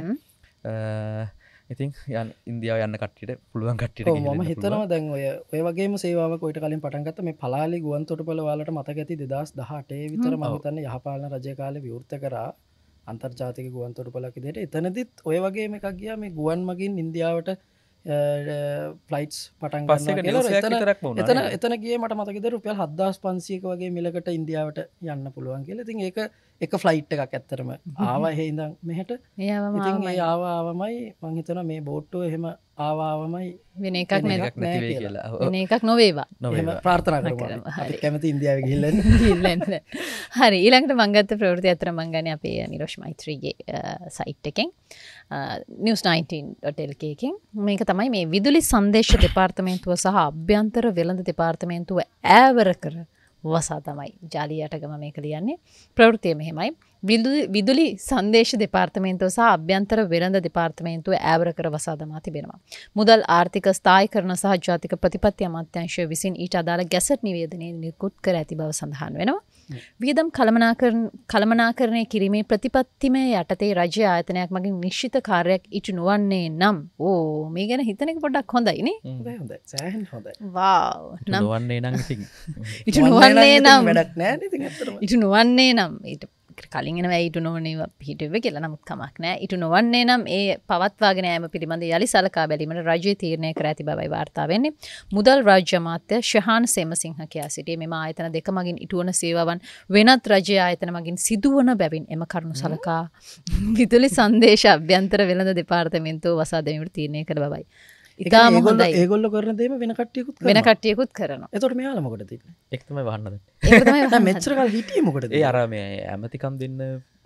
ඉතින් යන් ඉන්දියාව යන්න කට්ටියට පුළුවන් කට්ටියට මම හිතනවා දැන් ඔය ඔය වගේම සේවාවක් ඔයිට කලින් පටන් ගත්තා. මේ පලාලි ගුවන් තොටුපළ ඔයාලට මතක ඇති දෙදාස් දහඅටේ විතර මම හිතන්නේ යහපාලන රජය කාලේ විවෘත කරා අන්තර්ජාතික ගුවන් තොටුපළක් විදිහට. එතනදිත් ඔය වගේම එකක් ගියා මේ ගුවන් මගින් ඉන්දියාවට ෆ්ලයිට්ස් පටන් ගන්නවා. එතන එතන ගියේ මට මතකද රුපියල් හත්දාස් පන්සීයක වගේ මිලකට ඉන්දියාවට යන්න පුළුවන් කියලා. ඉතින් ඒක එක ෆ්ලයිට් එකක් ඇත්තටම ආවා එහෙ ඉඳන් මෙහෙට. ඉතින් ඒ ආවා ආවමයි මං හිතනවා මේ බෝට්ටුව එහෙම ආවා ආවමයි වෙන එකක් නැති වෙයි කියලා. වෙන එකක් නොවේවා. එහෙම ප්‍රාර්ථනා කරමු. අපි කැමති ඉන්දියාවේ ගිහිල්ලා ගිහිල්ලා. හරි ඊළඟට මම ගත්ත ප්‍රවෘත්ති අතර මම ගන්නේ අපේ නිරෝෂ් මෛත්‍රීගේ සයිට් එකෙන් news nineteen dot L K එකෙන්. මේක තමයි මේ විදුලි සංදේශ දෙපාර්තමේන්තුව සහ අභ්‍යන්තර වෙළඳ දෙපාර්තමේන්තුව ඈවර කර වසා තමයි ජාලියටගම මේක ලියන්නේ. ප්‍රවෘත්තිය මෙහෙමයි. විදුලි සංදේශ දෙපාර්තමේන්තුව සහ අභ්‍යන්තර වෙළඳ දෙපාර්තමේන්තුව ඈවර කර වසා දමා තිබෙනවා. මුදල් ආර්ථික ස්ථායීකරණ සහ ජාතික ප්‍රතිපත්ති අමාත්‍යාංශය විසින් ඊට අදාළ ගැසට් නිවේදනයේ නිකුත් කර ඇති බව සඳහන් වෙනවා. වියදම් කළමනාකරණය කිරීමේ ප්‍රතිපත්තිමය යටතේ රජ්‍ය ආයතනයක් මගින් නිශ්චිත කාර්යයක් ඉටු නොවන්නේ නම් ඕ මේ ගැන හිතන එක පොඩ්ඩක් හොඳයි නේ. හොඳයි හොඳයි සෑහෙන හොඳයි. වාව් නම් නොවන්නේ නම් ඉතින් ඉටු නොවන්නේ නම් වැඩක් නෑ නේ ඉතින් ඇත්තටම. ඉටු නොවන්නේ නම් ඊට කලින් එනවා ඊට නොවන්නේ පිටුවේ කියලා නමුත් කමක් නෑ. ඊට නොවන්නේ නම් ඒ පවත්වාගෙන යාම පිළිබඳ යලි සලකා බැලීමට රජය තීරණය කර ඇති බවයි වාර්තා වෙන්නේ. මුදල් රාජ්‍ය අමාත්‍ය ශහාන් සේමසිංහ කියා සිටියේ මෙම ආයතන දෙක මගින් ඉටුවන සේවාවන් වෙනත් රජයේ ආයතන මගින් සිදුවන බැවින් එම කරුණු සලකා විදුලි සංදේශ අභ්‍යන්තර වෙළඳ දෙපාර්තමේන්තුව වසා දැමීමට තීරණය කළ බවයි. ඉතාම හොඳයි. ඒගොල්ලෝ කරන දේම වෙන කට්ටියකුත් කරනවා. වෙන කට්ටියකුත් කරනවා. එතකොට මෙයාලා මොකටද තින්නේ? ඒක තමයි වහන්න දෙන්නේ. ඒක තමයි දැන් මෙච්චර කාල හිටියේ මොකටද? ඒ අර මේ ඇමතිකම් දෙන්න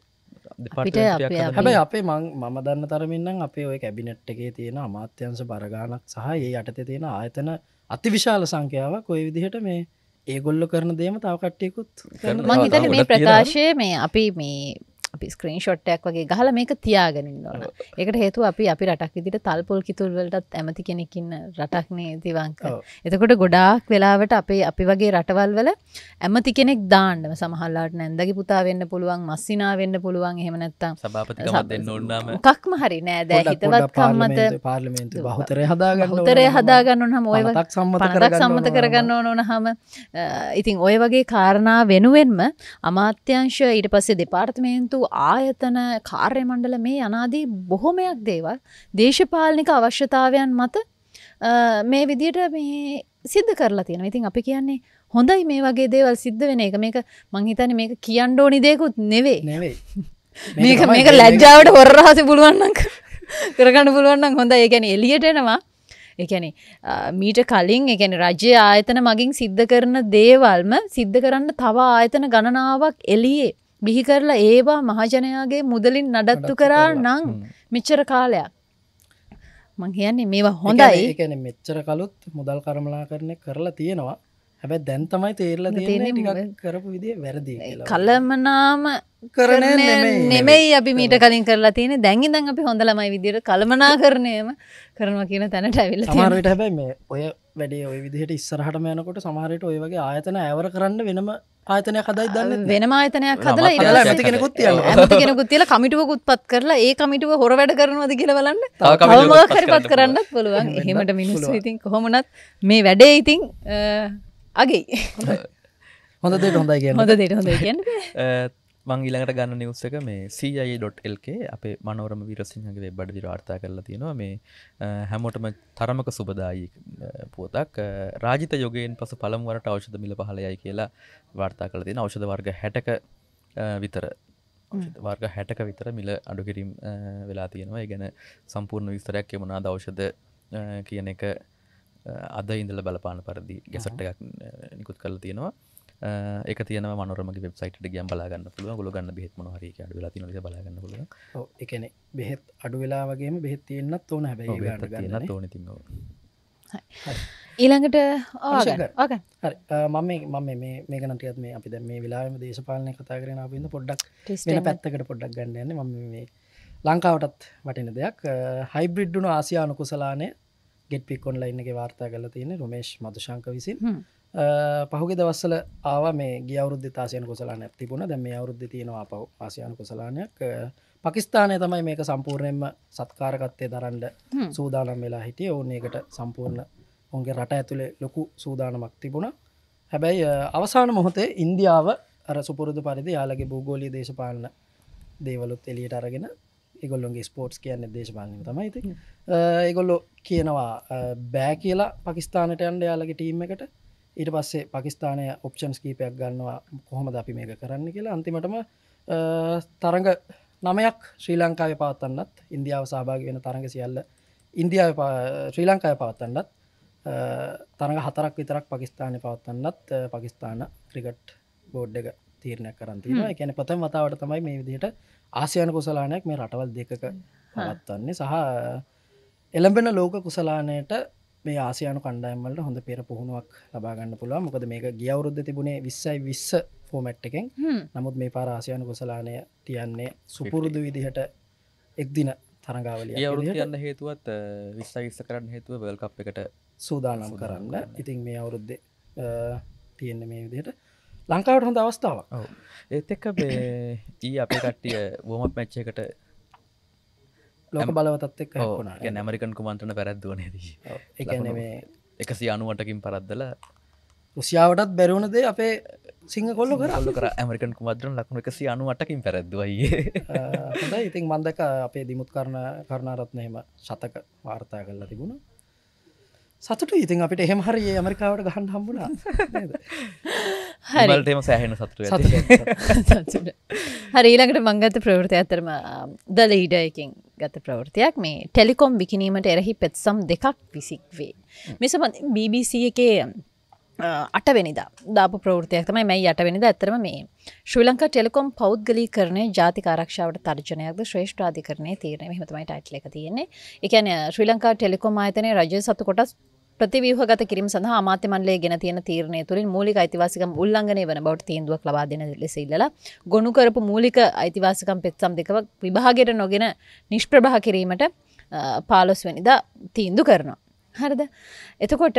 හැබැයි අපේ මං මම දන්න තරමින් නම් අපේ ඔය කැබිනට් එකේ තියෙන අමාත්‍යංශ බර ගාණක් සහ ඒ යටතේ තියෙන ආයතන අතිවිශාල සංඛ්‍යාවක් ඔය විදිහට මේ ඒගොල්ලෝ කරන දේම තව කට්ටියකුත් කරනවා. මං හිතන්නේ මේ ප්‍රකාශය මේ අපි මේ අපි ස්ක්‍රීන් ෂොට් එකක් වගේ ගහලා මේක තියාගෙන ඉන්න ඕන. ඒකට හේතුව අපි අපි රටක් විදිහට තල්පොල් කිතුල් වලටත් ඇමති කෙනෙක් ඉන්න රටක් නේ දිවංක. එතකොට ගොඩාක් වෙලාවට අපේ අපි වගේ රටවල් වල ඇමති කෙනෙක් දාන්නම සමහරලාට නැන්දගේ පුතා වෙන්න පුළුවන්, මස්සිනා වෙන්න පුළුවන්, එහෙම නැත්නම් සභාපතිකමක් දෙන්න ඕන නම් මොකක්ම හරි නෑ. දැන් හිතවත්කම් මත පාර්ලිමේන්තුවේ බහුතරය හදාගන්න ඕන. බහුතරය හදාගන්න ඕනම ඔය පනතක් සම්මත කරගන්න ඕන වුණාම ඉතින් ඔය වගේ කාරණා වෙනුවෙන්ම අමාත්‍යාංශ ඊට පස්සේ දෙපාර්තමේන්තු ආයතන කාර්ය මණ්ඩල මේ අනාදී බොහොමයක් දේවල් දේශපාලනික අවශ්‍යතාවයන් මත මේ විදියට මේ සිද්ධ කරලා තියෙනවා. ඉතින් අපි කියන්නේ හොඳයි මේ වගේ දේවල් සිද්ධ වෙන එක. මේක මං හිතන්නේ මේක කියන්න ඕනි දෙයක්වත් නෙවෙයි. නෙවෙයි. මේක මේක ලැජ්ජාවට හොර රහසේ පුළුවන් නම් කරගන්න පුළුවන් නම් හොඳයි. ඒ කියන්නේ එළියට එනවා. ඒ කියන්නේ මීට කලින් ඒ කියන්නේ රාජ්‍ය ආයතන මගින් සිද්ධ කරන දේවල්ම සිද්ධ කරන්න තව ආයතන ගණනාවක් එළියේ බිහි කරලා ඒවා මහජනයාගේ මුදලින් නඩත්තු කරා නම් මෙච්චර කාලයක් මං කියන්නේ මේවා හොඳයි. ඒ කියන්නේ මෙච්චර කලොත් මුදල් කර්මලාකරණය කරලා තියෙනවා. හැබැයි දැන් තමයි තේරලා තියෙන්නේ ටිකක් කරපු විදිය වැරදි කියලා. කලමනාම කරන්නේ නෙමෙයි අපි මීට කලින් කරලා තියෙන්නේ. දැන් ඉඳන් අපි හොඳ ළමයි විදියට කලමනාකරණයම කරනවා කියන තැනට ඇවිල්ලා තියෙනවා. සමහර විට හැබැයි මේ ඔය වැඩේ ඔය විදිහට ඉස්සරහටම යනකොට සමහර විට ඔය වගේ ආයතන ඇවර කරන්න වෙනම ආයතනයක් හදයි දන්නේ නැහැ. වෙනම ආයතනයක් හදලා ඊට පස්සේ ඇමති කෙනෙකුත් තියනවා. ඇමති කෙනෙකුත් තියලා කමිටුවකුත් පත් කරලා ඒ කමිටුව හොර වැඩ කරනවද කියලා බලන්න. තව මොකක් හරි පත් කරන්නත් පුළුවන්. එහෙමට මිනිස්සු ඉතින් කොහොමනත් මේ වැඩේ ඉතින් අගේ හොඳ දෙයට හොඳයි කියන්නේ. හොඳ දෙයට හොඳයි කියන්නේ. මං ඊළඟට ගන්න නිවුස් එක මේ සී අයි ඩොට් එල් කේ අපේ මනෝරම වීරසිංහගේ වෙබ් අඩවියට වාර්තා කරලා තියෙනවා. මේ හැමෝටම තරමක සුබදායි පුවතක්. රාජිත යෝගයෙන් පසු පළමු වරට ඖෂධ මිල පහළ යයි කියලා වාර්තා කරලා තියෙනවා. ඖෂධ වර්ග හැටක විතර ඖෂධ වර්ග හැටක විතර මිල අඩු කිරීම වෙලා තියෙනවා. ඒ ගැන සම්පූර්ණ විස්තරයක් ඒ මොනවාද ඖෂධ කියන එක අද ඉඳලා බලපාන පරිදි ගැසට් එකක් නිකුත් කරලා තියෙනවා. ඒක තියෙනවා මනෝරමගේ වෙබ්සයිට් එකට ගියන් බලා ගන්න පුළුවන්. ඔයගොල්ලෝ ගන්න බෙහෙත් මොනවා හරි ඒක අඩු වෙලා තියෙනවා කියලා බලා ගන්න පුළුවන්. ඔව් ඒ කියන්නේ බෙහෙත් අඩු වෙලා වගේම බෙහෙත් තියෙන්නත් ඕන හැබැයි ඒක ගන්න තියෙන්නත් ඕන ඉතින් ඔව්. හරි. ඊළඟට ආගන්න. ආගන්න. හරි. මම මේ මම මේ මේක නම් ටිකක් මේ අපි දැන් මේ වෙලාවෙම දේශපාලනය කතා කරගෙන ආපු ඉඳ පොඩ්ඩක් වෙන පැත්තකට පොඩ්ඩක් ගන්න යන්නේ. මම මේ ලංකාවටත් වටින දෙයක් හයිබ්‍රිඩ් වුණු ආසියානු කුසලානය ගෙට්පික් ඔන්ලයින් එකේ වාර්තා කරලා තියෙන්නේ රොමේෂ් මදුශංක විසින්. පහුගිය දවස්වල ආවා මේ ගිය අවුරුද්දේ ආසියානු කුසලානයක් තිබුණා. දැන් මේ අවුරුද්දේ තියෙනවා ආපහු ආසියානු කුසලානයක්. පාකිස්තානය තමයි මේක සම්පූර්ණයෙන්ම සත්කාරකත්වයේ දරන්න සූදානම් වෙලා හිටියේ. ඕන් ඒකට සම්පූර්ණ ඔවුන්ගේ රට ඇතුලේ ලොකු සූදානමක් තිබුණා. හැබැයි අවසාන මොහොතේ ඉන්දියාව අර සුපුරුදු පරිදි යාළගේ භූගෝලීය දේශපාලන දේවලුත් එළියට අරගෙන ඒගොල්ලොන්ගේ ස්පෝර්ට්ස් කියන්නේ දේශපාලනය තමයි ඉතින්. ඒගොල්ලෝ කියනවා බෑ කියලා පාකිස්තානයට යන්න යාළගේ ටීම් එකට. ඊට පස්සේ පාකිස්තානය ඔප්ෂන්ස් කීපයක් ගන්නවා කොහොමද අපි මේක කරන්න කියලා. අන්තිමටම තරඟ නමයක් ශ්‍රී ලංකාවේ පවත්වන්නත් ඉන්දියාව සහභාගී වෙන තරඟ සියල්ල ඉන්දියාවේ ශ්‍රී ලංකාවේ පවත්වන්නත් තරඟ හතරක් විතරක් පාකිස්තානයේ පවත්වන්නත් පාකිස්තාන ක්‍රිකට් බෝඩ් එක තීරණයක් කරන් තියෙනවා. ඒ කියන්නේ ප්‍රථම වතාවට තමයි මේ විදිහට ආසියානු කුසලානයක් මේ රටවල් දෙකක පවත්වන්නේ සහ එළඹෙන ලෝක කුසලානයට මේ ආසියානු කණ්ඩායම් වලට හොඳ පෙර පුහුණුවක් ලබා ගන්න පුළුවන්. මොකද මේක ගිය අවුරුද්දේ තිබුණේ විස්සයි විස්ස ෆෝමැට් එකෙන්. නමුත් මේ පාර ආසියානු කුසලානය තියන්නේ සුපුරුදු විදිහට එක් දින තරඟාවලියක්. ගිය අවුරුද්ද තියන්න හේතුවත් විස්සයි විස්ස කරන්න හේතුව වර්ල්ඩ් කප් එකට සූදානම් කරන්න. ඉතින් මේ අවුරුද්දේ තියෙන්නේ මේ විදිහට ලංකාවට හොඳ අවස්ථාවක්. ඔව්. ඒත් එක්ක මේ ඊ අපේ කට්ටිය වෝම් අප් මැච් එකට ලෝක බලවතත් එක්ක හැප්පුණා. ඒ කියන්නේ ඇමරිකන් කුමන්ත්‍රණ පැරද්දුවා නේද? ඔව්. ඒ කියන්නේ මේ එකසිය අනූඅටකින් පරද්දලා රුසියාවටත් බැරි වුණ දේ අපේ සිංහ කොල්ලෝ කරා. කොල්ලෝ කරා ඇමරිකන් කුමන්ත්‍රණ ලකුණු එකසිය අනූඅටකින් පැරද්දුවා ඊයේ. හොඳයි. ඉතින් මම දැක්ක අපේ දිමුත් කරන කරුණාරත්න එහෙම ශතක වාර්තා කරලා තිබුණා. සතුටුයි. ඉතින් අපිට එහෙම හරි ඇමරිකාවට ගහන්න හම්බුණා නේද? හරි. බලටම සෑහෙන සතුටු ඇති. හරි ඊළඟට මම ගත්ත ප්‍රවෘත්තිය අතරම ද ලීඩර් එකකින් ගත ප්‍රවෘත්තියක් මේ ටෙලිකොම් විකිණීමට එරෙහි පෙත්සම් දෙකක් විසික් වේ. මේ සම්බන්ධයෙන් බී බී සී එකේ අටවෙනිදා දාපු ප්‍රවෘත්තියක් තමයි මේ අටවෙනිදා. ඇත්තටම මේ ශ්‍රී ලංකා ටෙලිකොම් පෞද්ගලීකරණය ජාතික ආරක්ෂාවට තර්ජනයක්ද ශ්‍රේෂ්ඨාධිකරණයේ තීරණය. මෙහෙම තමයි ටයිටල් එක තියෙන්නේ. ඒ කියන්නේ ශ්‍රී ලංකා ටෙලිකොම් ආයතනයේ රජය සතු කොටස් ප්‍රතිව්‍යුහගත කිරීම සඳහා අමාත්‍ය මණ්ඩලයේ ගෙන තියෙන තීරණය තුළින් මූලික අයිතිවාසිකම් උල්ලංඝනය වන බවට තීන්දුවක් ලබා දෙන ලෙස ඉල්ලලා ගොනු කරපු මූලික අයිතිවාසිකම් පෙත්සම් දෙකක් විභාගයට නොගෙන නිෂ්ප්‍රභා කිරීමට පහළොස් වෙනිදා තීන්දුව කරනවා. හරිද? එතකොට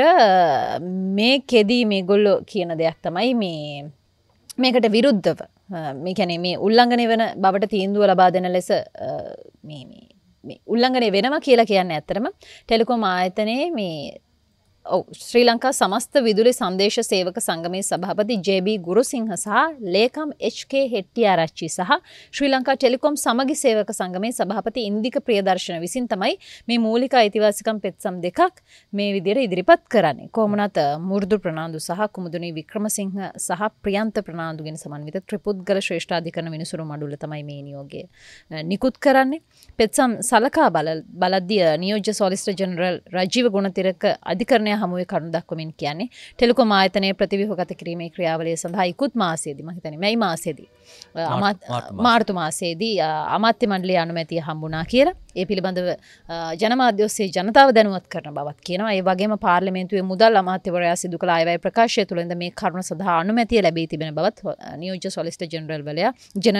මේකෙදී මේගොල්ලෝ කියන දෙයක් තමයි මේ මේකට විරුද්ධව මේ කියන්නේ මේ උල්ලංඝනය වෙන බවට තීන්දුව ලබා දෙන ලෙස මේ මේ උල්ලංඝනය වෙනවා කියලා කියන්නේ ඇත්තටම ටෙලිකොම් ආයතනයේ මේ ඔව් ශ්‍රී ලංකා සමස්ත විදුලි සංදේශ සේවක සංගමේ සභාපති ජේ බී ගුරුසිංහ සහ ලේකම් එච් කේ හෙට්ටිආරච්චි සහ ශ්‍රී ලංකා ටෙලිකොම් සමගි සේවක සංගමේ සභාපති ඉන්දික ප්‍රියදර්ශන විසින් තමයි මේ මූලික අයිතිවාසිකම් පෙත්සම් දෙකක් මේ විදිහට ඉදිරිපත් කරන්නේ. කොහොමනත් මුරුදු ප්‍රනාන්දු සහ කුමුදුනි වික්‍රමසිංහ සහ ප්‍රියන්ත ප්‍රනාන්දුගෙන් සමන්විත ත්‍රිපුද්ගල ශ්‍රේෂ්ඨාධිකරණ විනිසුරු මඩුල්ල තමයි මේ නියෝගය නිකුත් කරන්නේ. පෙත්සම් සලකා බලද්දී නියෝජ්‍ය සොලිසිටර් ජෙනරල් රජීව ගුණතිලක අධිකරණ අධිකරණය හමුවේ කරුණු දක්වමින් කියන්නේ ටෙලිකොම් ආයතනයේ ප්‍රතිව්‍යුහගත කිරීමේ ක්‍රියාවලිය සඳහා ඉකුත් මාසයේදී මම හිතන්නේ මැයි මාසයේදී මාර්තු මාසයේදී අමාත්‍ය මණ්ඩලයේ අනුමැතිය හම්බුණා කියලා ඒ පිළිබඳව ජනමාධ්‍ය ඔස්සේ ජනතාව දැනුවත් කරන බවත් කියනවා. ඒ වගේම පාර්ලිමේන්තුවේ මුදල් අමාත්‍යවරයා සිදු කළ අයවැය ප්‍රකාශය තුළින්ද මේ කරුණ සඳහා අනුමැතිය ලැබී තිබෙන බවත් නියෝජ්‍ය සොලිසිටර් ජෙනරල් වලයා ජන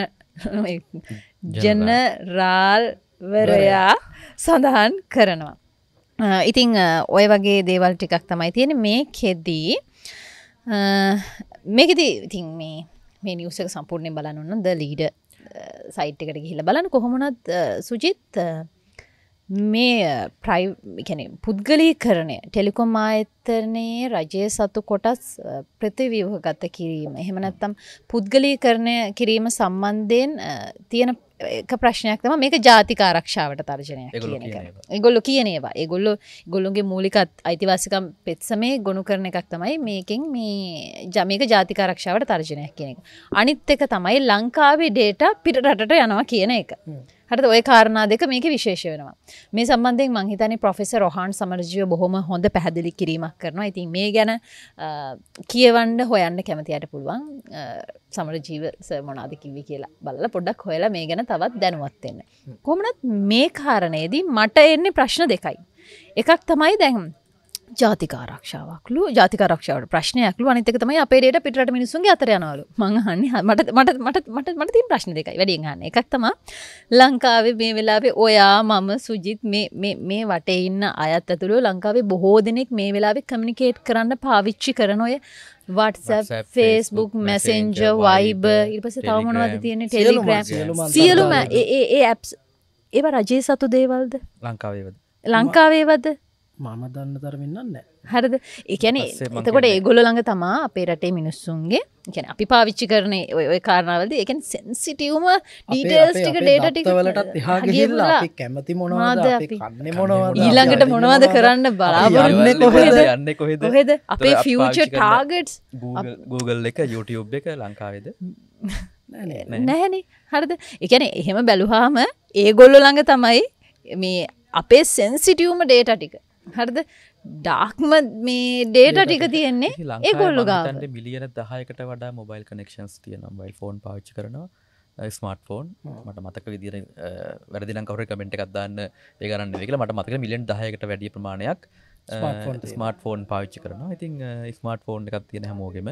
ජනරාල්වරයා සඳහන් කරනවා. ඉතින් ඔය වගේ දේවල් ටිකක් තමයි තියෙන්නේ මේකෙදී. මේකෙදී ඉතින් මේ මේ නිවුස් එක සම්පූර්ණයෙන් බලන්න ඕන ද ලීඩර් සයිට් එකට ගිහිල්ලා බලන්න. කොහොමුණත් සුජිත් මේ ප්‍රයි කියන්නේ පුද්ගලීකරණය ටෙලිකොම් ආයතනයේ රජයේ සතු කොටස් ප්‍රතිව්‍යුහගත කිරීම එහෙම නැත්නම් පුද්ගලීකරණය කිරීම සම්බන්ධයෙන් තියෙන එක ප්‍රශ්නයක් තමයි මේක ජාතික ආරක්ෂාවට තර්ජනයක් කියන එක. ඒගොල්ලෝ කියන ඒවා. ඒගොල්ලෝ ඒගොල්ලෝගේ මූලික අයිතිවාසිකම් පෙත්සමේ ගොනු කරන එකක් තමයි මේකෙන් මේ මේක ජාතික ආරක්ෂාවට තර්ජනයක් කියන එක. අනිත් එක තමයි ලංකාවේ data පිට රටට යනවා කියන එක. හරිද? ওই කාරණා දෙක මේකේ විශේෂ වෙනවා. මේ සම්බන්ධයෙන් මම හිතන්නේ ප්‍රොෆෙසර් රොහාන් සමරජීව බොහොම හොඳ පැහැදිලි කිරීමක් කරනවා. ඉතින් මේ ගැන කියවන්න හොයන්න කැමති අයට පුළුවන් සමරජීව සර් මොනවද කිව්වේ කියලා බලලා පොඩ්ඩක් හොයලා මේ ගැන තවත් දැනුවත් වෙන්න. කොහොමනත් මේ කාරණේදී මට එන්නේ ප්‍රශ්න දෙකයි. එකක් තමයි දැන් ජාතික ආරක්ෂාවක්ලු ජාතික ආරක්ෂාවට ප්‍රශ්නයක්ලු අනිත් එක තමයි අපේ data පිටරට මිනිස්සුන්ගේ අතර යනවලු. මං අහන්නේ මට මට මට මට මට තියෙන ප්‍රශ්න දෙකයි. වැඩියෙන් අහන්නේ. එකක් තමයි ලංකාවේ මේ වෙලාවේ ඔයා මම සුජිත් මේ මේ මේ වටේ ඉන්න අයත් ඇතුළු ලංකාවේ බොහෝ දෙනෙක් මේ වෙලාවේ කමියුනිකේට් කරන්න පාවිච්චි කරන ඔය WhatsApp, Facebook, Messenger, Viber ඊට පස්සේ තව මොනවද තියෙන්නේ Telegram සියලුම ඒ ඒ ඒ apps ඒවා රජයේ සතු දේවල්ද? ලංකාවේවද? ලංකාවේවද? මම දන්න තරමින් නෑ. හරිද? ඒ කියන්නේ එතකොට ඒගොල්ලෝ ළඟ තමයි අපේ රටේ මිනිස්සුන්ගේ කියන්නේ අපි පාවිච්චි කරන ඔය ඔය කාරණාවලදී ඒ කියන්නේ සෙන්සිටිව්ම ඩීටේල්ස් ටික ඩේටා ටික වලටත් එහා ගිහිල්ලා අපි කැමති මොනවද අපි කන්නේ මොනවද ඊළඟට මොනවද කරන්න බලාපොරොත්තු කොහෙද යන්නේ කොහෙද කොහෙද අපේ ෆියුචර් ටාගට්ස් Google Google එක YouTube එක ලංකාවේද නැහැනේ. හරිද? ඒ කියන්නේ එහෙම බැලුවාම ඒගොල්ලෝ ළඟ තමයි මේ අපේ සෙන්සිටිව්ම ඩේටා ටික. හරිද? ඩාර්ක්ම මේ ඩේටා ටික තියෙන්නේ ඒගොල්ලෝ ගාව. ලංකාවේ මිලියන දහයකට වඩා මොබයිල් කනෙක්ෂන්ස් තියෙනවා. මොබයිල් ෆෝන් පාවිච්චි කරනවා. ස්මාර්ට් ෆෝන් මට මතක විදියට වැරදි නම් කවුරු කමෙන්ට් එකක් දාන්න ඒ ගණන් නෙවෙයි කියලා මට මතකයි මිලියන දහයකට වැඩි ප්‍රමාණයක් ස්මාර්ට් ෆෝන් පාවිච්චි කරනවා. ඉතින් ස්මාර්ට් ෆෝන් එකක් තියෙන හැමෝගෙම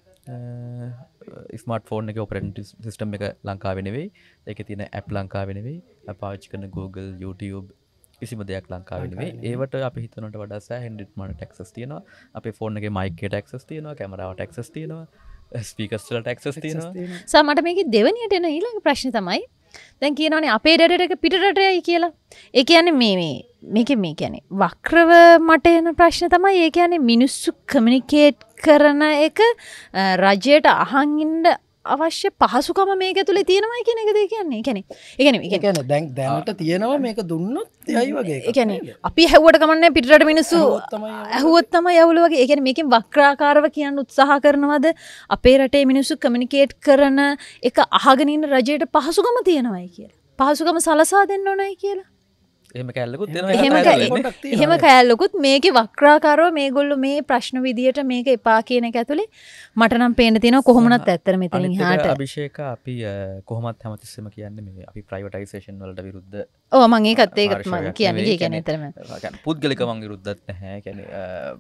ස්මාර්ට් ෆෝන් එකේ ඔපරේටින් සිස්ටම් එක ලංකාවේ නෙවෙයි. ඒකේ තියෙන ඇප් ලංකාවේ නෙවෙයි. පාවිච්චි කරන Google, YouTube කිසිම දෙයක් ලංකාවේ නෙවෙයි. ඒවට අපි හිතනට වඩා සෑහෙන ඩිට්මාන්ට ඇක්සස් තියෙනවා. අපේ ෆෝන් එකේ මයික් එකට ඇක්සස් තියෙනවා, කැමරාවට ඇක්සස් තියෙනවා, ස්පීකර්ස් වලට ඇක්සස් තියෙනවා. සර් මට මේකේ දෙවෙනියට එන ඊළඟ ප්‍රශ්නේ තමයි දැන් කියනවානේ අපේ රටට එක පිටරට යයි කියලා. ඒ කියන්නේ මේ මේ මේකේ මේ කියන්නේ වක්‍රව මට එන ප්‍රශ්න තමයි ඒ කියන්නේ මිනිස්සු කමියුනිකේට් කරන එක රජයට අහන් ඉන්න අවශ්‍ය පහසුකම මේක ඇතුලේ තියෙනවා කියන එකද කියන්නේ. ඒ කියන්නේ ඒ කියන්නේ ඒ කියන්නේ දැන් දැනට තියෙනවා මේක දුන්නොත් එයි වගේ එකක්. ඒ කියන්නේ අපි ඇහුවට කමන්නේ පිටරට මිනිස්සු ඇහුවොත් තමයි ඇහුල වගේ. ඒ කියන්නේ මේකෙන් වක්‍රාකාරව කියන්න උත්සාහ කරනවද අපේ රටේ මිනිස්සු කමියුනිකේට් කරන එක අහගෙන ඉන්න රජයට පහසුකම තියෙනවයි කියලා. පහසුකම සලසා දෙන්න ඕනයි කියලා. එහෙම කැලලකුත් දෙනවා. එහෙම කැලලකුත් මේකේ වක්‍රාකාරව මේගොල්ලෝ මේ ප්‍රශ්න විදියට මේක එපා කියන එක ඇතුලේ මට නම් පේන්න තියෙනවා කොහොමනත් ඇත්තට මෙතනින් එහාට අභිෂේක අපි කොහොමත් හැමතිස්සෙම කියන්නේ මේ අපි ප්‍රයිවටයිසේෂන් වලට විරුද්ධ. ඔව් මම ඒකත් ඒකත් මම කියන්නේ ඒ කියන්නේ ඇත්තටම පුද්ගලික මං විරුද්ධත් නැහැ. කියන්නේ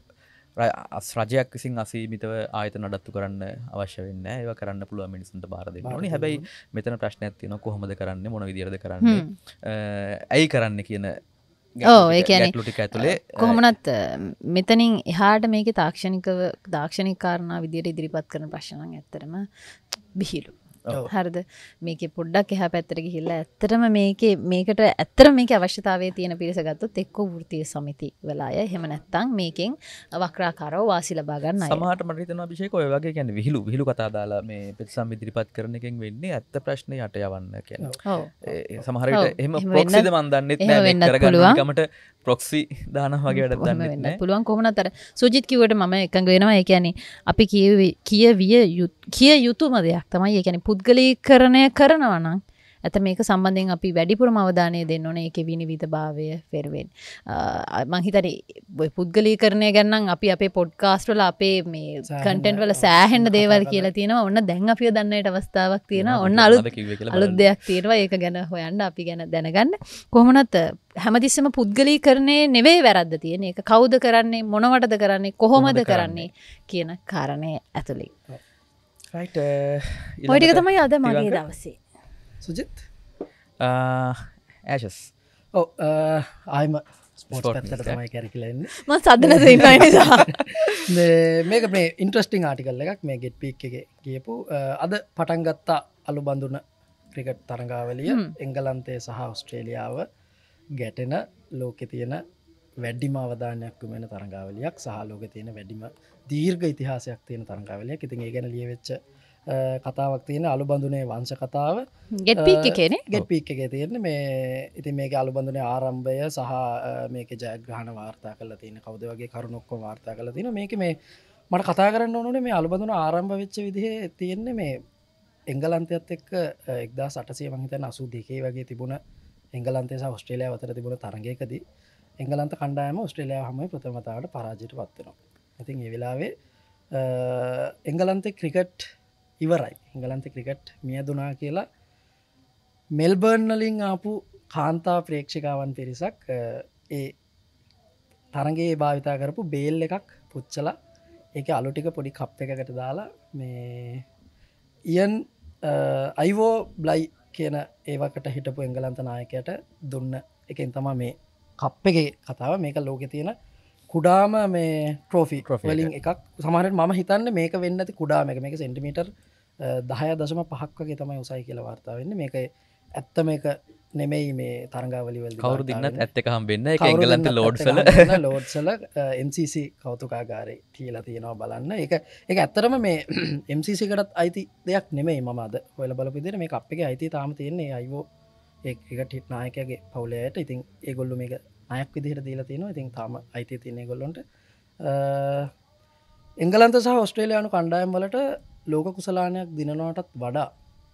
රජයක් විසින් අසීමිතව ආයතන නඩත්තු කරන්න අවශ්‍ය වෙන්නේ නැහැ. ඒවා කරන්න පුළුවන් මිනිස්සුන්ට බාර දෙන්න ඕනේ. හැබැයි මෙතන ප්‍රශ්නයක් තියෙනවා කොහොමද කරන්නේ මොන විදියටද කරන්නේ ඇයි කරන්න කියන ඔව් ඒ කියන්නේ ගැටලු ටික ඇතුලේ කොහොමනත් මෙතනින් එහාට මේකේ තාක්ෂණිකව දාර්ශනික කාරණා විදියට ඉදිරිපත් කරන ප්‍රශ්න නම් ඇත්තටම බිහිලු. හරිද? මේකේ පොඩ්ඩක් එහා පැත්තට ගිහිල්ලා ඇත්තටම මේකේ මේකට ඇත්තටම මේකේ අවශ්‍යතාවයේ තියෙන පිරිස ගත්තොත් එක්ක වෘත්තීය සමිති වල අය එහෙම නැත්නම් මේකෙන් වක්‍රාකාරව වාසි ලබා ගන්න අය. සමහරට මට හිතෙනවා අභිෂේක ඔය වගේ කියන්නේ විහිළු විහිළු කතා දාලා මේ පෙත්සම් ඉදිරිපත් කරන එකෙන් වෙන්නේ ඇත්ත ප්‍රශ්නේ යට යවන්න කියන්නේ. ඔව්. ඒ සමහර විට එහෙම ප්‍රොක්සිද මන් දන්නෙත් නෑ මේක කරගන්න කමට ප්‍රොක්සි දානවා වගේ වැඩක් දන්නෙත් නෑ. පුළුවන් කොහොමනත් අර සුජිත් කිව්වට මම එකඟ වෙනවා. ඒ කියන්නේ අපි කියවිය කිය යුතුම දෙයක් තමයි ඒ කියන්නේ පුද්ගලීකරණය කරනවා නම් ඇත මේක සම්බන්ධයෙන් අපි වැඩිපුරම අවධානය දෙන්න ඕනේ ඒකේ විනිවිදභාවය පෙරවෙන්. මම හිතන්නේ පුද්ගලීකරණය ගැන නම් අපි අපේ පොඩ්කාස්ට් වල අපේ මේ කන්ටෙන්ට් වල සෑහෙන දේවල් කියලා තියෙනවා. ඔන්න දැන් අපිව දන්නට අවස්ථාවක් තියෙනවා. ඔන්න අලුත් අලුත් දෙයක් තියෙනවා. ඒක ගැන හොයන්න අපි ගැන දැනගන්න. කොහොමනත් හැමතිස්සෙම පුද්ගලීකරණේ නෙවෙයි වැරද්ද තියෙන්නේ. ඒක කවුද කරන්නේ, මොනවටද කරන්නේ, කොහොමද කරන්නේ කියන කාරණේ ඇතුළේ. රයිට්. ඔය ටික තමයි අද මගේ දවසේ. සුජිත් ඇෂස් ඔව් ආයිම ස්පෝර්ට්ස් පැත්තට තමයි කැරකිලා ඉන්නේ. මම සද්දනද ඉන්නයි නිසා. මේ මේක මේ ඉන්ට්‍රස්ටිං ආටිකල් එකක් මේ ගෙට් පීක් එකේ කියපු අද පටන් ගත්ත අලුබඳුන ක්‍රිකට් තරඟාවලිය එංගලන්තය සහ ඕස්ට්‍රේලියාව ගැටෙන ලෝකෙ තියෙන වැඩිම අවධානයක් යොමු වෙන තරඟාවලියක් සහ ලෝකෙ තියෙන වැඩිම දීර්ඝ ඉතිහාසයක් තියෙන තරඟාවලියක්. ඉතින් ඒ ගැන ලියවෙච්ච කතාවක් තියෙන අලුබඳුනේ වංශ කතාව ගෙට් පීක් එකේනේ. ගෙට් පීක් එකේ තියෙන්නේ මේ ඉතින් මේක අලුබඳුනේ ආරම්භය සහ මේකේ ජයග්‍රහණ වාර්තා කරලා තියෙන කවුද වගේ කරුණු ඔක්කොම වාර්තා කරලා තියෙනවා. මේකේ මේ මට කතා කරන්න ඕනේ මේ අලුබඳුන ආරම්භ වෙච්ච විදිහේ තියෙන්නේ මේ එංගලන්තයත් එක්ක එක්දාස් අටසිය මං හිතන්නේ අසූ දෙකේ වගේ තිබුණ එංගලන්තය සහ ඕස්ට්‍රේලියාව අතර තිබුණ තරගයකදී එංගලන්ත කණ්ඩායම ඕස්ට්‍රේලියාව හැමෝම ප්‍රථම වතාවට පරාජයට පත් වෙනවා. ඉතින් ඒ වෙලාවේ එංගලන්තේ ක්‍රිකට් ඉවරයි. එංගලන්තේ ක්‍රිකට් මියදුනා කියලා මෙල්බර්න් වලින් ආපු කාන්තා ප්‍රේක්ෂකයන් පිරිසක් ඒ තරගයේ භාවිතා කරපු බේල් එකක් පුච්චලා ඒකේ අලු ටික පොඩි කප් එකකට දාලා මේ ඉයන් අයිවෝ බ්ලයි කියන ඒවකට හිටපු එංගලන්ත නායකයට දුන්න එකෙන් තමයි මේ කප් එකේ කතාව. මේක ලෝකේ තියෙන කුඩාම මේ ට්‍රෝෆි වලින් එකක්. සමහරවිට මම හිතන්නේ මේක වෙන්න ඇති කුඩාම එක. මේක සෙන්ටිමීටර් දහය දශම පහක් වගේ තමයි උසයි කියලා වාර්තා වෙන්නේ. මේක ඇත්ත මේක නෙමෙයි මේ තරඟාවලි වලදී කවුරු දින්නත් ඇත්ත එක හම්බෙන්න. ඒක එංගලන්තේ ලෝඩ්ස් වල ලෝඩ්ස් වල එම් සී සී කෞතුකාගාරේ තියලා තියෙනවා බලන්න. ඒක ඒක ඇත්තටම මේ එම් සී සී කටත් අයිති දෙයක් නෙමෙයි. මම අද හොයලා බලපු විදිහට මේ කප් එකේ අයිතිය තාම තියෙන්නේ අයිවෝ ඒ ක්‍රිකට් හිට් නායකයාගේ පවුලේ අයට. ඉතින් ඒගොල්ලෝ මේක නායක විදිහට දීලා තියෙනවා. ඉතින් තාම අයිතිය තියෙන ඒගොල්ලොන්ට. එංගලන්ත සහ ඕස්ට්‍රේලියානු කණ්ඩායම් වලට ලෝක කුසලානයක් දිනනවටත් වඩා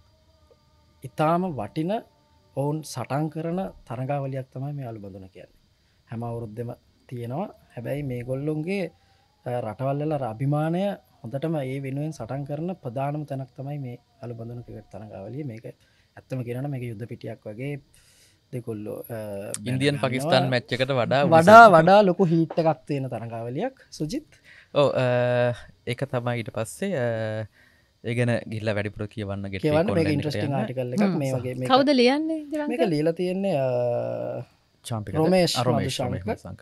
ඉතාම වටින ඔවුන් සටන් කරන තරඟාවලියක් තමයි මේ අලුබඳුන කියන්නේ. හැම අවුරුද්දෙම තියෙනවා. හැබැයි මේ ගොල්ලොන්ගේ රටවල් වල අභිමානය හොඳටම ඒ වෙනුවෙන් සටන් කරන ප්‍රධානම තැනක් තමයි මේ අලුබඳුන ක්‍රිකට් තරඟාවලිය. මේක ඇත්තම කියනවා මේක යුද්ධ පිටියක් වගේ දෙකොල්ලෝ ඉන්දියන් පාකිස්තාන් මැච් එකට වඩා වඩා වඩා ලොකු හීට් එකක් තියෙන තරඟාවලියක්. සුජිත් ඔව් ඒක තමයි ඊට පස්සේ ඒ ගැන ගිහිල්ලා වැඩිපුර කියවන්න ගෙට් කියවන්න. මේක ඉන්ට්‍රස්ටිං ආටිකල් එකක් මේ වගේ. මේක කවුද ලියන්නේ? මේක ලියලා තියෙන්නේ චාම්පියන් රොමේෂ් රොමේෂ් මදුශංක.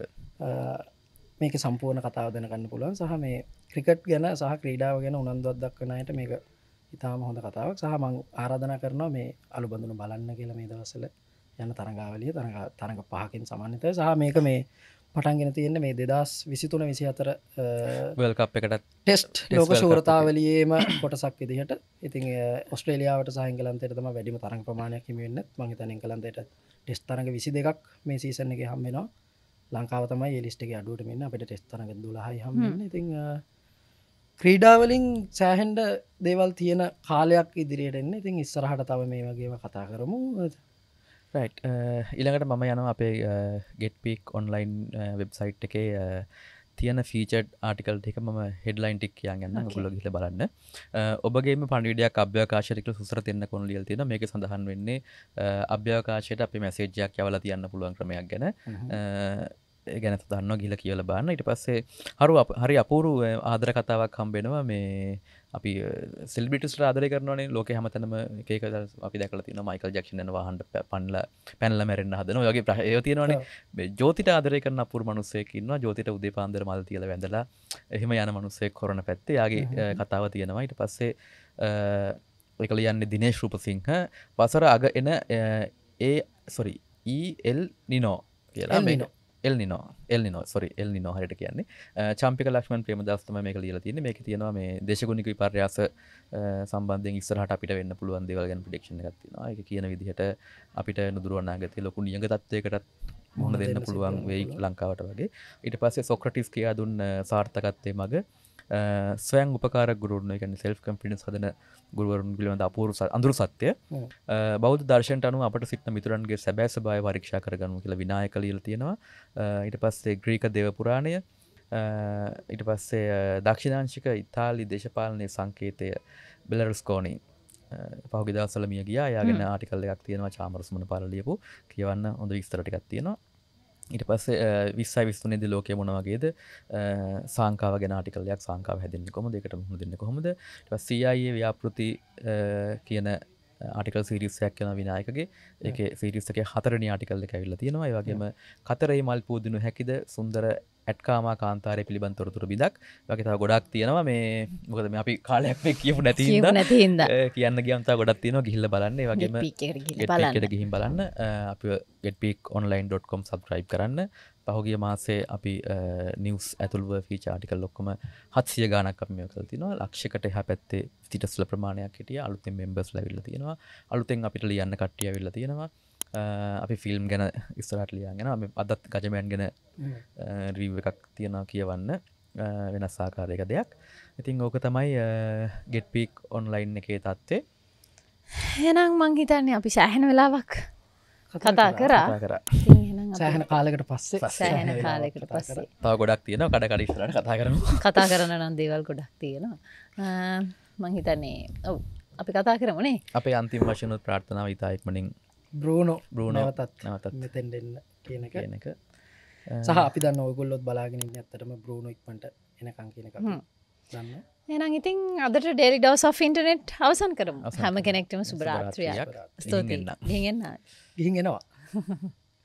මේක සම්පූර්ණ කතාව දැනගන්න පුළුවන්. සහ මේ ක්‍රිකට් ගැන සහ ක්‍රීඩාව ගැන උනන්දුවක් දක්වන අයට මේක ඉතාම හොඳ කතාවක්. සහ මම ආරාධනා කරනවා මේ අලුබඳුන බලන්න කියලා මේ දවස්වල යන තරඟාවලිය. තරඟ තරඟ පහකින් සමන්විතයි. සහ මේක මේ පටන්ගෙන තියෙන්නේ මේ දෙදස් විසිතුන විසිහතර වර්ල්ඩ් කප් එකටත් ටෙස්ට් ලෝක ශූරතාවලියේම කොටසක් විදිහට. ඉතින් ඕස්ට්‍රේලියාවට සහ එංගලන්තයට තමයි වැඩිම තරඟ ප්‍රමාණයක් හිමි වෙන්නේ. මම හිතන්නේ එංගලන්තයට ටෙස්ට් තරඟ විසි දෙකක් මේ සීසන් එකේ හම් වෙනවා. ලංකාව තමයි ඒ ලිස්ට් එකේ අඩුවටම ඉන්නේ. අපිට ටෙස්ට් තරඟ දොළහයි හම් වෙන්නේ. ඉතින් ක්‍රීඩා වලින් සෑහෙන දේවල් තියෙන කාලයක් ඉදිරියට එන්නේ. ඉතින් ඉස්සරහට තව මේ වගේම කතා කරමු. රයිට්. ඊළඟට මම යනවා අපේ ගෙට් පීක් ඔන්ලයින් වෙබ්සයිට් එකේ තියෙන ෆීචර්ඩ් ආටිකල් ටික මම හෙඩ්ලයින් ටික කියන් යන්න. ඔයගොල්ලෝ ගිහලා බලන්න. ඔබගේම පණිවිඩයක් අභ්‍යවකාශයට කියලා සුසර දෙන්න කොන ලියලා තියෙනවා. මේකේ සඳහන් වෙන්නේ අභ්‍යවකාශයට අපි මැසේජ් එකක් යවලා තියන්න පුළුවන් ක්‍රමයක් ගැන. ඒ ගැන සඳහන්නවා ගිහලා කියලා බලන්න. ඊට පස්සේ හරු හරි අපූරු ආදර කතාවක් හම්බ වෙනවා. මේ අපි සෙලිබ්‍රිටිස්ට ආදරය කරනවානේ ලෝකේ හැමතැනම එක එක අපි දැකලා තියෙනවා. මයිකල් ජැක්සන් යන වාහන පන්ලා පැනලා මැරෙන්න හදනවා. ඔය වගේ ඒවා තියෙනවානේ. මේ ජෝතිට ආදරය කරන අපූරු මිනිස්සෙක් ඉන්නවා. ජෝතිට උදේ පාන්දර මල් තියලා වැඳලා එහෙම යන මිනිස්සෙක් කොරණ පැත්තේ. යාගේ කතාව තියෙනවා. ඊට පස්සේ ඒක ලියන්නේ දිනේෂ් රූපසිංහ. වසර අග එන ඒ සොරි ඊ එල් නිනෝ කියලා මේක El Nino El Nino sorry El Nino හරියට කියන්නේ. චම්පික ලක්ෂ්මන් ප්‍රේමදාස තමයි මේක ලියලා තියෙන්නේ. මේකේ තියෙනවා මේ දේශගුණික විපර්යාස සම්බන්ධයෙන් ඉස්සරහට අපිට වෙන්න පුළුවන් දේවල් ගැන ප්‍රෙඩික්ෂන් එකක් තියෙනවා. ඒක කියන විදිහට අපිට නුදුරු අනාගතයේ ලොකු නියඟ තත්වයකටත් මුහුණ දෙන්න පුළුවන් වෙයි ලංකාවට වගේ. ඊට පස්සේ සොක්‍රටිස් කියා දුන්න සාර්ථකත්වයේ මග ස්වයං උපකාර ගුරුවරුන් කියන්නේ self confidence හදන ගුරුවරුන් පිළිබඳ අපූර්ව අඳුරු සත්‍ය බෞද්ධ දර්ශනයට අනුව අපට සිටින මිතුරන්ගේ සැබෑ ස්වභාවය පරීක්ෂා කරගන්නු කියලා විනායක ලියලා තියෙනවා. ඊට පස්සේ ග්‍රීක දේව පුරාණය, ඊට පස්සේ දක්ෂිණාංශික ඉතාලි දේශපාලනයේ සංකේතය බෙලරුස්කෝනි පහුගිය දවස්වල මිය ගියා. එයාගෙන ආටිකල් එකක් තියෙනවා චාමරස් මොනපාල ලියපු. කියවන්න හොඳ විස්තර ටිකක් තියෙනවා. ඊට පස්සේ විස්සයි විස්තුනේ දී ලෝකයේ මොන වගේද සාංකාව ගැන ආටිකල් එකක් සාංකාව හැදෙන්නේ කොහොමද ඒකට මුහුණ දෙන්නේ කොහොමද ඊට පස්සේ C I A ව්‍යාපෘති කියන ආටිකල් සීරීස් එකක් කරන විනායකගේ ඒකේ සීරීස් එකේ හතරවෙනි ආටිකල් එක ඇවිල්ලා තියෙනවා. ඒ වගේම කතරේ මල් පූදිනු හැකිද සුන්දර ඇට්කාමා කාන්තාරය පිළිබඳ තොරතුරු බිඳක් වගේ තව ගොඩක් තියෙනවා. මේ මොකද මේ අපි කාලයක් මේ කියපු නැති හින්දා කියන්න ගියම් තව ගොඩක් තියෙනවා. ගිහිල්ලා බලන්න. ඒ වගේම get ගිහින් බලන්න. අපි get peak online dot com subscribe කරන්න. පහුගිය මාසේ අපි නිවුස් ඇතුළුව ෆීචර් ආටිකල් ඔක්කොම හත්සිය ගාණක් අපි මේක කරලා තිනවා. ලක්ෂයකට එහා පැත්තේ ස්ටේටස්ල ප්‍රමාණයක් හිටියා. අලුතෙන් මෙම්බර්ස්ලා ඇවිල්ලා තියෙනවා. අලුතෙන් අපිට ලියන්න කට්ටිය ඇවිල්ලා තියෙනවා. අපි ෆිල්ම් ගැන ඉස්සරහට ලියගෙන අපි අදත් ගජමෑන් ගැන රිව් එකක් තියෙනවා කියවන්න වෙනස් ආකාරයක දෙයක්. ඉතින් ඕක තමයි get peak online එකේ තත්ත්වය. එහෙනම් මං හිතන්නේ අපි සෑහෙන වෙලාවක් කතා කරා. සෑහෙන කාලයකට පස්සේ සෑහෙන කාලයකට පස්සේ තව ගොඩක් තියෙනවා. කඩ කඩ ඉස්සරහට කතා කරමු. කතා කරන්න නම් දේවල් ගොඩක් තියෙනවා. මං හිතන්නේ ඔව් අපි කතා කරමුනේ. අපේ අන්තිම වශයෙන් උත් ප්‍රාර්ථනාව ඉතා ඉක්මනින් බ්‍රූනෝ බ්‍රූනෝ නැවතත් නැවතත් මෙතෙන් දෙන්න කියන එක කියන එක සහ අපි දන්න ඔයගොල්ලොත් බලාගෙන ඉන්නේ ඇත්තටම බ්‍රූනෝ ඉක්මනට එනකන් කියන එක අපි දන්නවා. එහෙනම් ඉතින් අදට ඩේලි ඩෝස් ඔෆ් ඉන්ටර්නෙට් අවසන් කරමු. හැම කෙනෙක්ටම සුබ රාත්‍රියක්. ස්තුතියි. ගිහින් එන්න. ගිහින් එනවා.